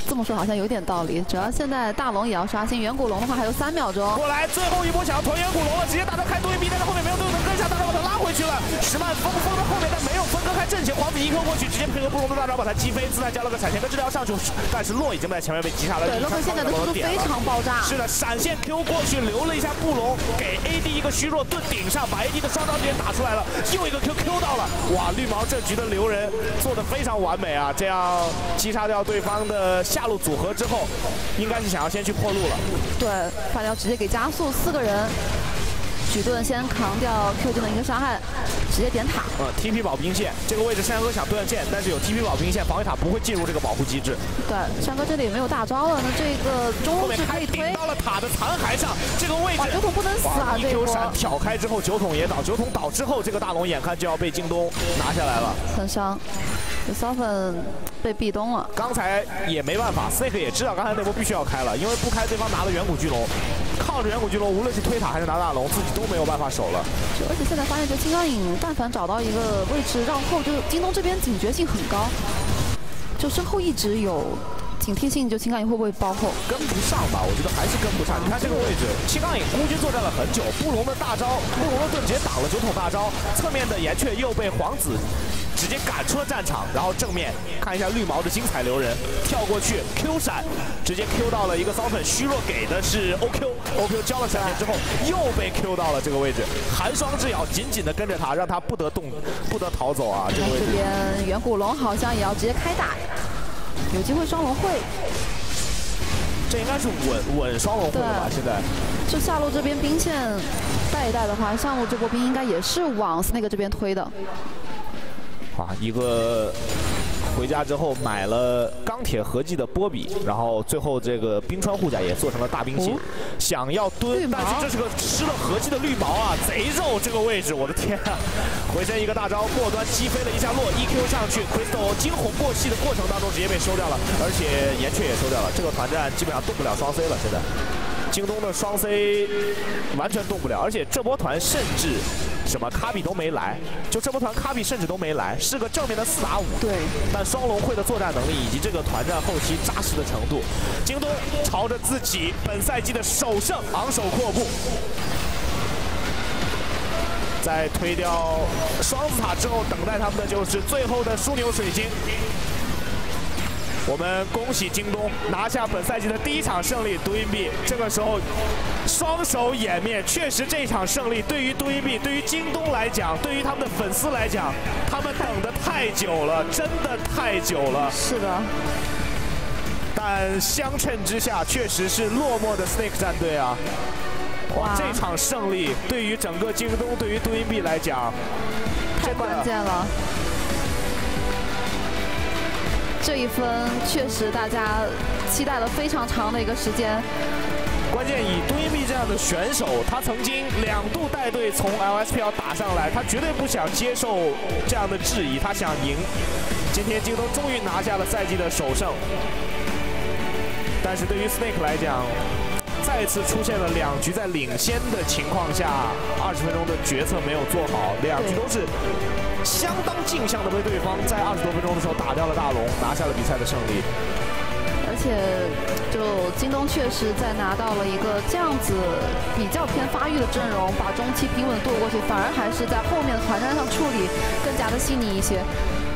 这么说好像有点道理。主要现在大龙也要刷新，远古龙的话还有三秒钟。 过来，最后一波想要团远古龙了，直接打到开多一逼，但是后面没有队友能跟上，大招把他拉回去了。石曼封封到后面，但没有分割开阵型，皇子一 Q 过去，直接配合布隆的大招把他击飞，自带加了个闪现跟治疗上去，但是洛已经在前面被击杀了。 对，洛克现在的速度非常爆炸。 是的，闪现 Q 过去，留了一下布隆，给 A D 一个虚弱盾顶上，把 A D 的双招直接打出来了，又一个 Q Q 到了。哇，绿毛这局的留人做的非常完美啊！这样击杀掉对方的下路组合之后，应该是想要先去破路了。 对，发条直接给加速，四个人。举盾先扛掉 Q 技能一个伤害，直接点塔。 呃 ，T P 保兵线这个位置，山哥想断线，但是有 T P 保兵线，防御塔不会进入这个保护机制。 对，山哥这里也没有大招了，那这个中路是可以推。 到了塔的残骸上，这个位置。 哇，九桶不能死啊！这一波。 闪挑开之后，九桶也倒，九桶倒之后，这个大龙眼看就要被京东拿下来了。 很伤，这骚粉被壁咚了。 刚才也没办法 ，Snake 也知道刚才那波必须要开了，因为不开对方拿了远古巨龙。靠着远古巨龙，无论是推塔还是拿大龙，自己都没有办法守了。 而且现在发现，就金刚影，但凡找到一个位置绕后，就是京东这边警觉性很高，就身后一直有警惕性，就青钢影会不会包后？ 跟不上吧，我觉得还是跟不上。你看这个位置，青钢影孤军作战了很久，布隆的大招，布隆的盾直接挡了九桶大招，侧面的岩雀又被皇子直接赶出了战场，然后正面看一下绿毛的精彩留人，跳过去 Q 闪，直接 Q 到了一个骚粉，虚弱给的是 O Q，O Q 交了闪现之后又被 Q 到了这个位置，寒霜之咬紧紧的跟着他，让他不得动，不得逃走啊！这个位置。 这边远古龙好像也要直接开打，有机会双龙会。 这应该是稳稳双龙会了吧？现在。 就下路这边兵线带一带的话，上路这波兵应该也是往那个这边推的。 哇，一个回家之后买了钢铁合击的波比，然后最后这个冰川护甲也做成了大兵器，哦、想要蹲，但是这是个吃了合击的绿毛啊，贼肉这个位置，我的天啊！回身一个大招，末端击飞了一下洛 ，E Q 上去 ，Crystal 惊鸿过隙的过程当中直接被收掉了，而且岩雀也收掉了，这个团战基本上动不了双 C 了，现在。京东的双 C 完全动不了，而且这波团甚至什么卡比都没来，就这波团卡比甚至都没来，是个正面的四打五。 对， 但双龙会的作战能力以及这个团战后期扎实的程度，京东朝着自己本赛季的首胜昂首阔步。在推掉双子塔之后，等待他们的就是最后的枢纽水晶。我们恭喜京东拿下本赛季的第一场胜利，杜英币这个时候双手掩面，确实这场胜利对于杜英币、对于京东来讲，对于他们的粉丝来讲，他们等得太久了，真的太久了。 是的。 但相称之下，确实是落寞的 Snake 战队啊！哇，这场胜利对于整个京东、对于杜英币来讲， 太关键了。这一分确实大家期待了非常长的一个时间。 关键以杜英币这样的选手，他曾经两度带队从 L S P L 打上来，他绝对不想接受这样的质疑，他想赢。今天京东终于拿下了赛季的首胜，但是对于 Snake 来讲，再次出现了两局在领先的情况下，二十分钟的决策没有做好，两局都是相当镜像的被对方在二十多分钟的时候打掉了大龙，拿下了比赛的胜利。 而且，就京东确实在拿到了一个这样子比较偏发育的阵容，把中期平稳度过去，反而还是在后面的团战上处理更加的细腻一些。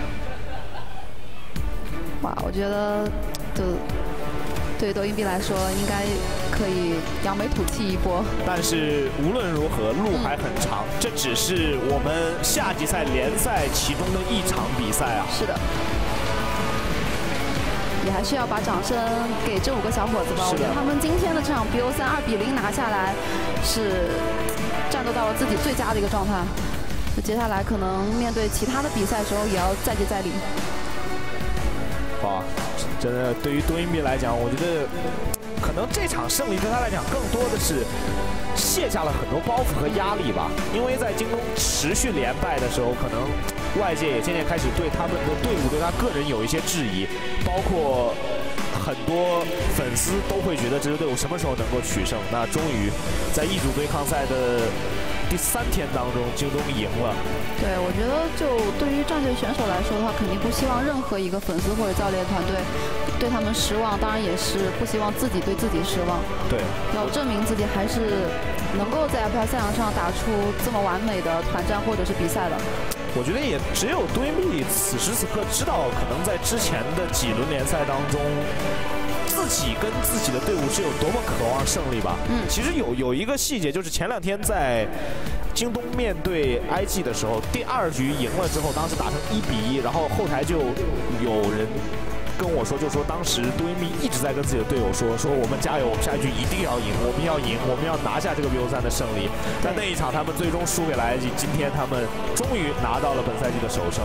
哇，我觉得就对于抖音币来说，应该可以扬眉吐气一波。 但是无论如何，路还很长，嗯、这只是我们夏季赛联赛其中的一场比赛啊。 是的。也还是要把掌声给这五个小伙子吧。我觉得他们今天的这场 B O 三二比零拿下来，是战斗到了自己最佳的一个状态。那接下来可能面对其他的比赛的时候，也要再接再厉。 哇，真的对于多音币来讲，我觉得可能这场胜利对他来讲更多的是卸下了很多包袱和压力吧。因为在京东持续连败的时候，可能外界也渐渐开始对他们的队伍、对他个人有一些质疑，包括很多粉丝都会觉得这支队伍什么时候能够取胜。那终于在一组对抗赛的第三天当中，京东赢了。 对，我觉得就对于战队选手来说的话，肯定不希望任何一个粉丝或者教练团队对他们失望，当然也是不希望自己对自己失望。 对， 要证明自己还是能够在 F P L 赛场上打出这么完美的团战或者是比赛的。 我觉得也只有对密此时此刻知道，可能在之前的几轮联赛当中。自己跟自己的队伍是有多么渴望胜利吧？嗯，其实有有一个细节，就是前两天在京东面对 I G 的时候，第二局赢了之后，当时打成一比一，然后后台就有人跟我说，就说当时杜伊密一直在跟自己的队友说，说我们加油，我们下一局一定要赢，我们要赢，我们要拿下这个 B O 三的胜利。但那一场他们最终输给了 I G， 今天他们终于拿到了本赛季的首胜。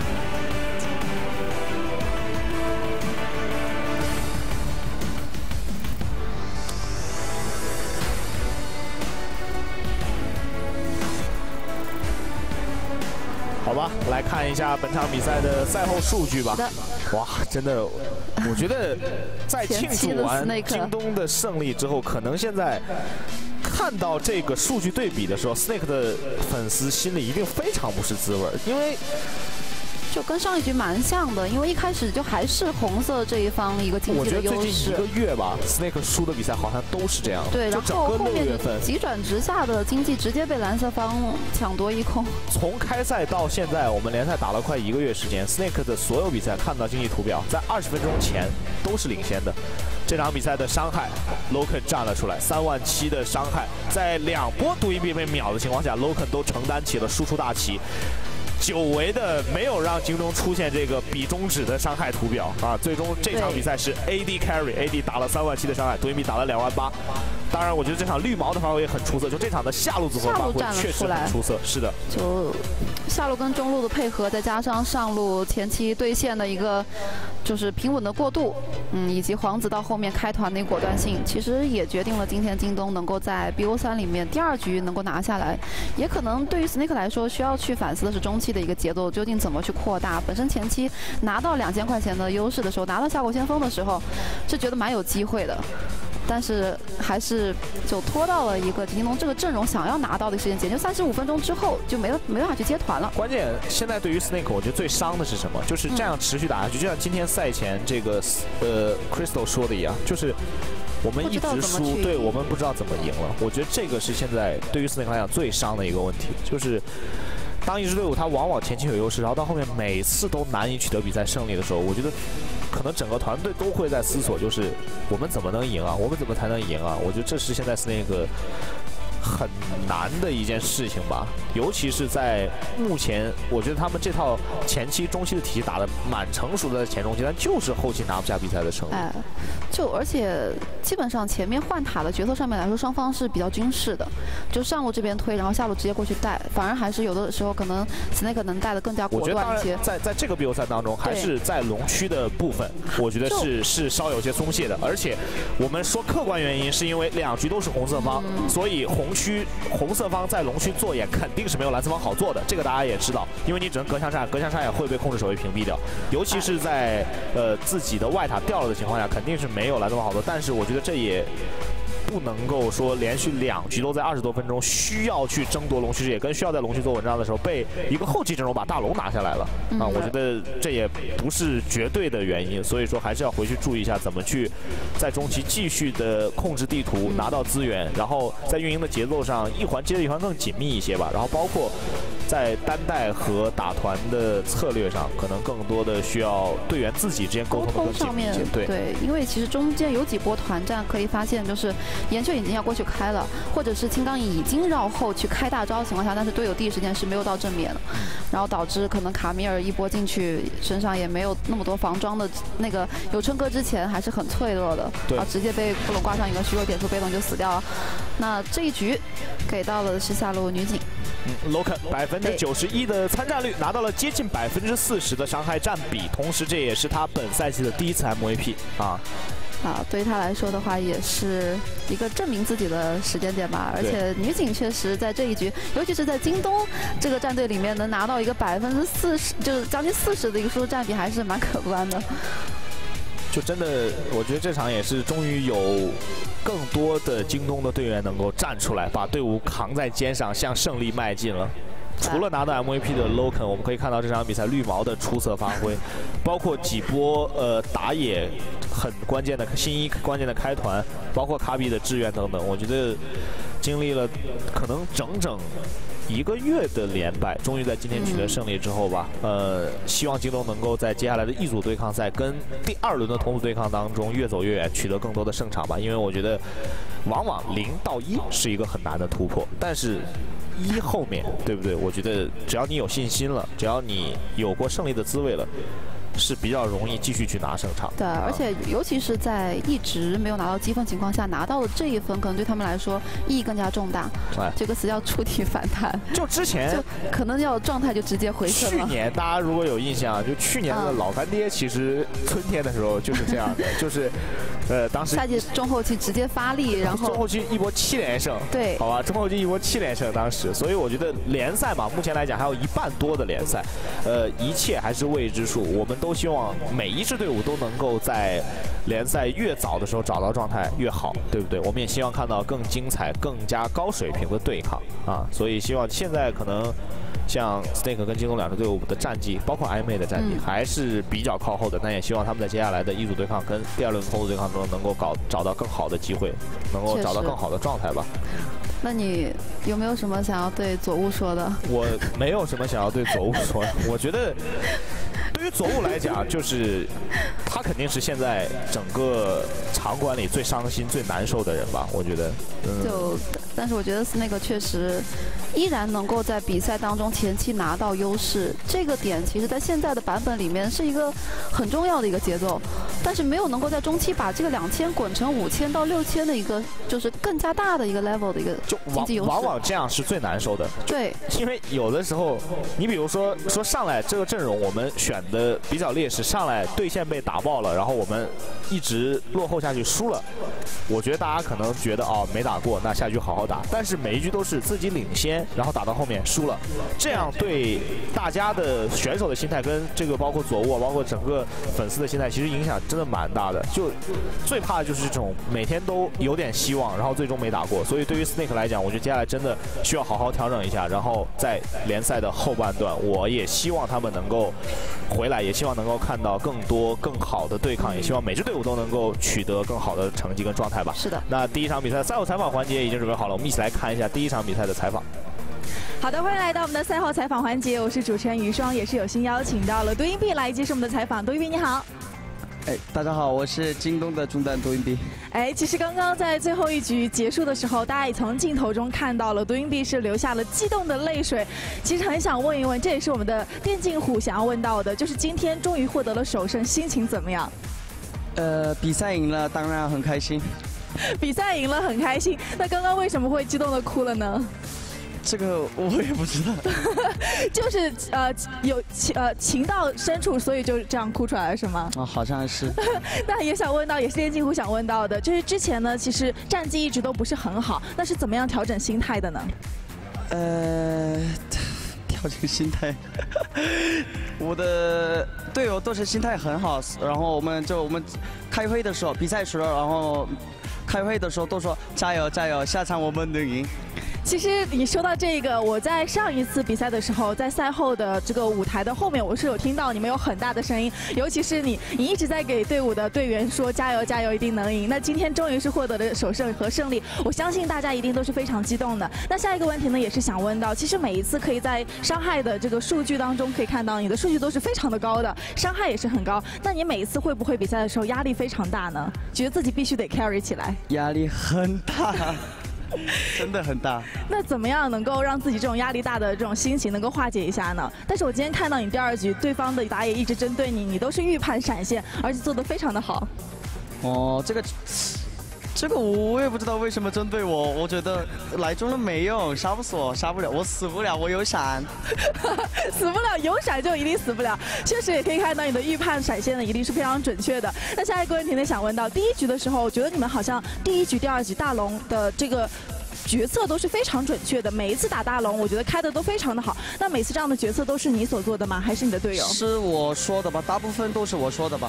好吧，来看一下本场比赛的赛后数据吧。哇，真的，我觉得在庆祝完京东的胜利之后，可能现在看到这个数据对比的时候 ，Snake 的粉丝心里一定非常不是滋味，因为。 就跟上一局蛮像的，因为一开始就还是红色这一方一个经济的优势。 我觉得最近一个月吧 ，Snake 输的比赛好像都是这样。 对，然后后面份急转直下的经济直接被蓝色方抢夺一空。 从开赛到现在，我们联赛打了快一个月时间 ，Snake 的所有比赛看到经济图表，在二十分钟前都是领先的。这场比赛的伤害 ，Loken 站了出来，三万七的伤害，在两波杜伊密被秒的情况下 ，Loken 都承担起了输出大旗。久违的没有让京东出现这个比中指的伤害图表啊！最终这场比赛是 A D carry，A D 打了三万七的伤害，杜伊密打了两万八。当然，我觉得这场绿毛的发挥也很出色，就这场的下路组合发挥确实很出色。是的， 就下路跟中路的配合，再加上上路前期对线的一个就是平稳的过渡，嗯，以及皇子到后面开团的一个果断性，其实也决定了今天京东能够在 B O 三里面第二局能够拿下来。也可能对于 Snake 来说，需要去反思的是中期的一个节奏究竟怎么去扩大。本身前期拿到两千块钱的优势的时候，拿到下国先锋的时候，是觉得蛮有机会的。但是还是就拖到了一个京东这个阵容想要拿到的时间节，就三十五分钟之后就没有没办法去接团了。 关键现在对于 Snake， 我觉得最伤的是什么？就是这样持续打下去，就像今天赛前这个呃 Crystal 说的一样，就是我们一直输，对我们不知道怎么赢了。我觉得这个是现在对于 Snake 来讲最伤的一个问题，就是当一支队伍它往往前期有优势，然后到后面每次都难以取得比赛胜利的时候，我觉得可能整个团队都会在思索，就是我们怎么能赢啊？我们怎么才能赢啊？我觉得这是现在 Snake很难的一件事情吧，尤其是在目前，我觉得他们这套前期、中期的体系打得蛮成熟的，在前中期，但就是后期拿不下比赛的胜利。 哎，就而且基本上前面换塔的角色上面来说，双方是比较均势的，就上路这边推，然后下路直接过去带，反而还是有的时候可能 Snake 能带的更加果断一些。 在在这个 B O 赛当中，还是在龙区的部分，我觉得是是稍有些松懈的，而且我们说客观原因是因为两局都是红色方，嗯、所以红区红色方在龙区做眼肯定是没有蓝色方好做的，这个大家也知道，因为你只能隔墙杀，隔墙杀也会被控制守卫屏蔽掉，尤其是在呃自己的外塔掉了的情况下，肯定是没有蓝色方好做。但是我觉得这也不能够说连续两局都在二十多分钟需要去争夺龙区视野，跟需要在龙区做文章的时候，被一个后期阵容把大龙拿下来了啊！我觉得这也不是绝对的原因，所以说还是要回去注意一下怎么去在中期继续的控制地图，拿到资源，然后在运营的节奏上一环接着一环更紧密一些吧。然后包括在单带和打团的策略上，可能更多的需要队员自己之间沟通的更紧密一些。对对，因为其实中间有几波团战可以发现，就是岩雀已经要过去开了，或者是青钢已经绕后去开大招的情况下，但是队友第一时间是没有到正面的，然后导致可能卡米尔一波进去身上也没有那么多防装的那个有春哥之前还是很脆弱的，然后直接被布隆挂上一个虚弱点数被动就死掉了。那这一局给到了是下路女警。 嗯 ，Loken 百分之九十一的参战率，拿到了接近百分之四十的伤害占比，同时这也是他本赛季的第一次 M V P 啊。 啊，对于他来说的话，也是一个证明自己的时间点吧。而且女警确实在这一局，尤其是在京东这个战队里面，能拿到一个百分之四十，就是将近四十的一个输出占比，还是蛮可观的。 就真的，我觉得这场也是终于有更多的京东的队员能够站出来，把队伍扛在肩上，向胜利迈进了。除了拿到 M V P 的 Loken， 我们可以看到这场比赛绿毛的出色发挥，包括几波呃打野很关键的新一关键的开团，包括卡比的支援等等，我觉得经历了可能整整一个月的连败，终于在今天取得胜利之后吧，呃，希望京东能够在接下来的一组对抗赛跟第二轮的同组对抗当中越走越远，取得更多的胜场吧。因为我觉得，往往零到一是一个很难的突破，但是一后面，对不对？我觉得只要你有信心了，只要你有过胜利的滋味了，是比较容易继续去拿胜场。 对，而且尤其是在一直没有拿到积分情况下拿到的这一分，可能对他们来说意义更加重大。 哎， 这个词叫触底反弹。 就之前就可能要状态就直接回升了。 去年大家如果有印象，就去年的老干爹，其实春天的时候就是这样的，就是。呃，当时赛季中后期直接发力，然后中后期一波七连胜， 对， 好吧，中后期一波七连胜，当时，所以我觉得联赛嘛，目前来讲还有一半多的联赛，呃，一切还是未知数。我们都希望每一支队伍都能够在联赛越早的时候找到状态越好，对不对？我们也希望看到更精彩、更加高水平的对抗啊，所以希望现在可能。像 Snake 跟京东两支队伍的战绩，包括 I M A 的战绩，还是比较靠后的。但也希望他们在接下来的一组对抗跟第二轮同组对抗中，能够搞找到更好的机会，能够找到更好的状态吧。 那你有没有什么想要对佐物说的？ 我没有什么想要对佐物说的。我觉得对于佐物来讲，就是他肯定是现在整个场馆里最伤心、最难受的人吧。我觉得， 嗯、就但是我觉得 Snake 确实依然能够在比赛当中前期拿到优势，这个点其实在现在的版本里面是一个很重要的一个节奏，但是没有能够在中期把这个两千滚成五千到六千的一个就是更加大的一个 level 的一个经济优势。 往往这样是最难受的。 对， 因为有的时候，你比如说说上来这个阵容我们选的比较劣势，上来对线被打爆了，然后我们一直落后下去输了，我觉得大家可能觉得哦没打过，那下局好好打。但是每一局都是自己领先，然后打到后面输了，这样对大家的选手的心态跟这个包括佐物，包括整个粉丝的心态，其实影响真的蛮大的。就最怕的就是这种每天都有点希望，然后最终没打过。所以对于 Snake 来讲，我觉得接下来真的需要好好调整一下，然后在联赛的后半段，我也希望他们能够回来，也希望能够看到更多更好的对抗，也希望每支队伍都能够取得更好的成绩跟状态吧。 是的。 那第一场比赛赛后采访环节已经准备好了，我们一起来看一下第一场比赛的采访。 好的，欢迎来到我们的赛后采访环节，我是主持人于双，也是有幸邀请到了杜英碧来接受我们的采访。杜英碧你好。 哎，大家好，我是京东的中单杜英碧。 哎，其实刚刚在最后一局结束的时候，大家也从镜头中看到了杜英碧是流下了激动的泪水。其实很想问一问，这也是我们的电竞虎想要问到的，就是今天终于获得了首胜，心情怎么样？ 呃，比赛赢了，当然很开心。 比赛赢了，很开心。那刚刚为什么会激动的哭了呢？ 这个我也不知道， 就是呃有情呃情到深处，所以就这样哭出来了，是吗？ 啊，好像是。 那也想问到，也是电竞虎想问到的，就是之前呢，其实战绩一直都不是很好，那是怎么样调整心态的呢？ 呃，调整心态，我的队友都是心态很好，然后我们就我们开会的时候，比赛时候，然后开会的时候都说加油加油，下场我们能赢。 其实你说到这个，我在上一次比赛的时候，在赛后的这个舞台的后面，我是有听到你们有很大的声音，尤其是你，你一直在给队伍的队员说加油加油，一定能赢。那今天终于是获得了首胜和胜利，我相信大家一定都是非常激动的。那下一个问题呢，也是想问到，其实每一次可以在伤害的这个数据当中可以看到，你的数据都是非常的高的，伤害也是很高。那你每一次会不会比赛的时候压力非常大呢？觉得自己必须得 carry 起来？ 压力很大。真的很大。 那怎么样能够让自己这种压力大的这种心情能够化解一下呢？但是我今天看到你第二局，对方的打野一直针对你，你都是预判闪现，而且做得非常的好。 哦，这个。这个我也不知道为什么针对我，我觉得来中了没用，杀不死我，杀不了，我死不了，我有闪， 死不了，有闪就一定死不了。确实也可以看到你的预判闪现呢，一定是非常准确的。那下一个问题呢，想问到第一局的时候，我觉得你们好像第一局、第二局大龙的这个决策都是非常准确的，每一次打大龙，我觉得开的都非常的好。那每次这样的决策都是你所做的吗？还是你的队友？ 是我说的吧，大部分都是我说的吧。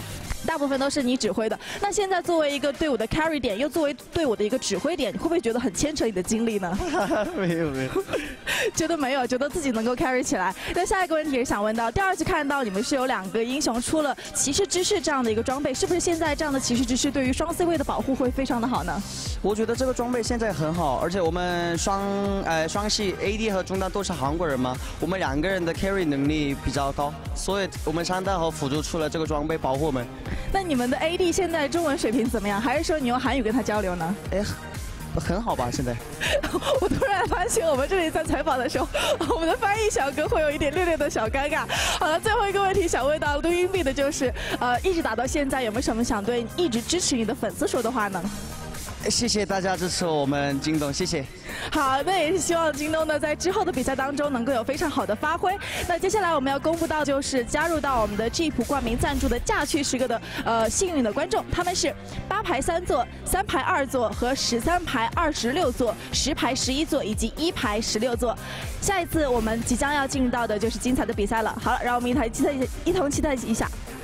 大部分都是你指挥的。那现在作为一个队伍的 carry 点，又作为队伍的一个指挥点，你会不会觉得很牵扯你的精力呢？ 没有没有， 觉得没有，觉得自己能够 carry 起来。那下一个问题是想问到，第二次看到你们是有两个英雄出了骑士之士这样的一个装备，是不是现在这样的骑士之士对于双 C 位的保护会非常的好呢？ 我觉得这个装备现在很好，而且我们双呃双系 A D 和中单都是韩国人嘛，我们两个人的 carry 能力比较高，所以我们上单和辅助出了这个装备保护我们。 那你们的 A D 现在中文水平怎么样？还是说你用韩语跟他交流呢？ 哎。很好吧，现在。 我突然发现，我们这里在采访的时候，我们的翻译小哥会有一点略略的小尴尬。好了，最后一个问题想问到录音币的就是，呃，一直打到现在，有没有什么想对一直支持你的粉丝说的话呢？ 谢谢大家支持我们京东，谢谢。 好，那也是希望京东呢在之后的比赛当中能够有非常好的发挥。那接下来我们要公布到就是加入到我们的 Jeep 冠名赞助的驾趣十个的呃幸运的观众，他们是八排三座、三排二座和十三排二十六座、十排十一座以及一排十六座。下一次我们即将要进入到的就是精彩的比赛了。好了，让我们一同期待一同期待一下。